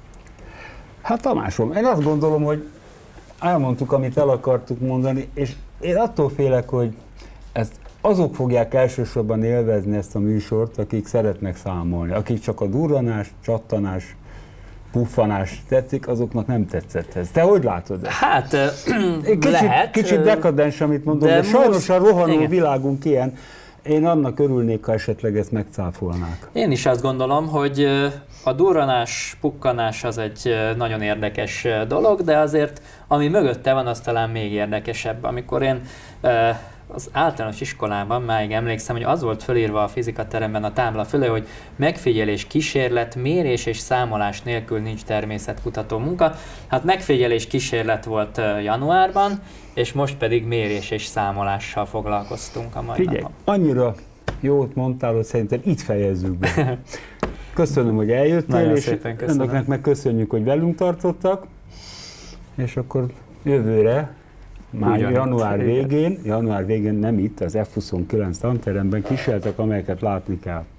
Speaker 1: Hát Tamásom, én azt gondolom, hogy elmondtuk, amit el akartuk mondani, és én attól félek, hogy ezt azok fogják elsősorban élvezni ezt a műsort, akik szeretnek számolni. Akik csak a durranás, csattanás, puffanás tetszik, azoknak nem tetszett ez. Te hogy látod ezt?
Speaker 2: Hát
Speaker 1: kicsit,
Speaker 2: lehet.
Speaker 1: Kicsit dekadens, amit mondom, de, de sajnos a rohanó igen. világunk ilyen. Én annak örülnék, ha esetleg ezt megcáfolnák.
Speaker 2: Én is azt gondolom, hogy a durranás, pukkanás az egy nagyon érdekes dolog, de azért ami mögötte van, az talán még érdekesebb. Amikor én az általános iskolában máig emlékszem, hogy az volt fölírva a fizikateremben a tábla fölé, hogy megfigyelés, kísérlet, mérés és számolás nélkül nincs természetkutató munka. Hát megfigyelés, kísérlet volt januárban, és most pedig mérés és számolással foglalkoztunk a mai
Speaker 1: Figyelj,
Speaker 2: napon.
Speaker 1: Annyira jót mondtál, hogy szerintem itt fejezzük be. Köszönöm, hogy eljöttél,
Speaker 2: nagyon
Speaker 1: és önöknek meg köszönjük, hogy velünk tartottak, és akkor jövőre már Ugyan január itt, végén, január végén nem itt, az F huszonkilenc tanteremben kísérletek, amelyeket látni kell.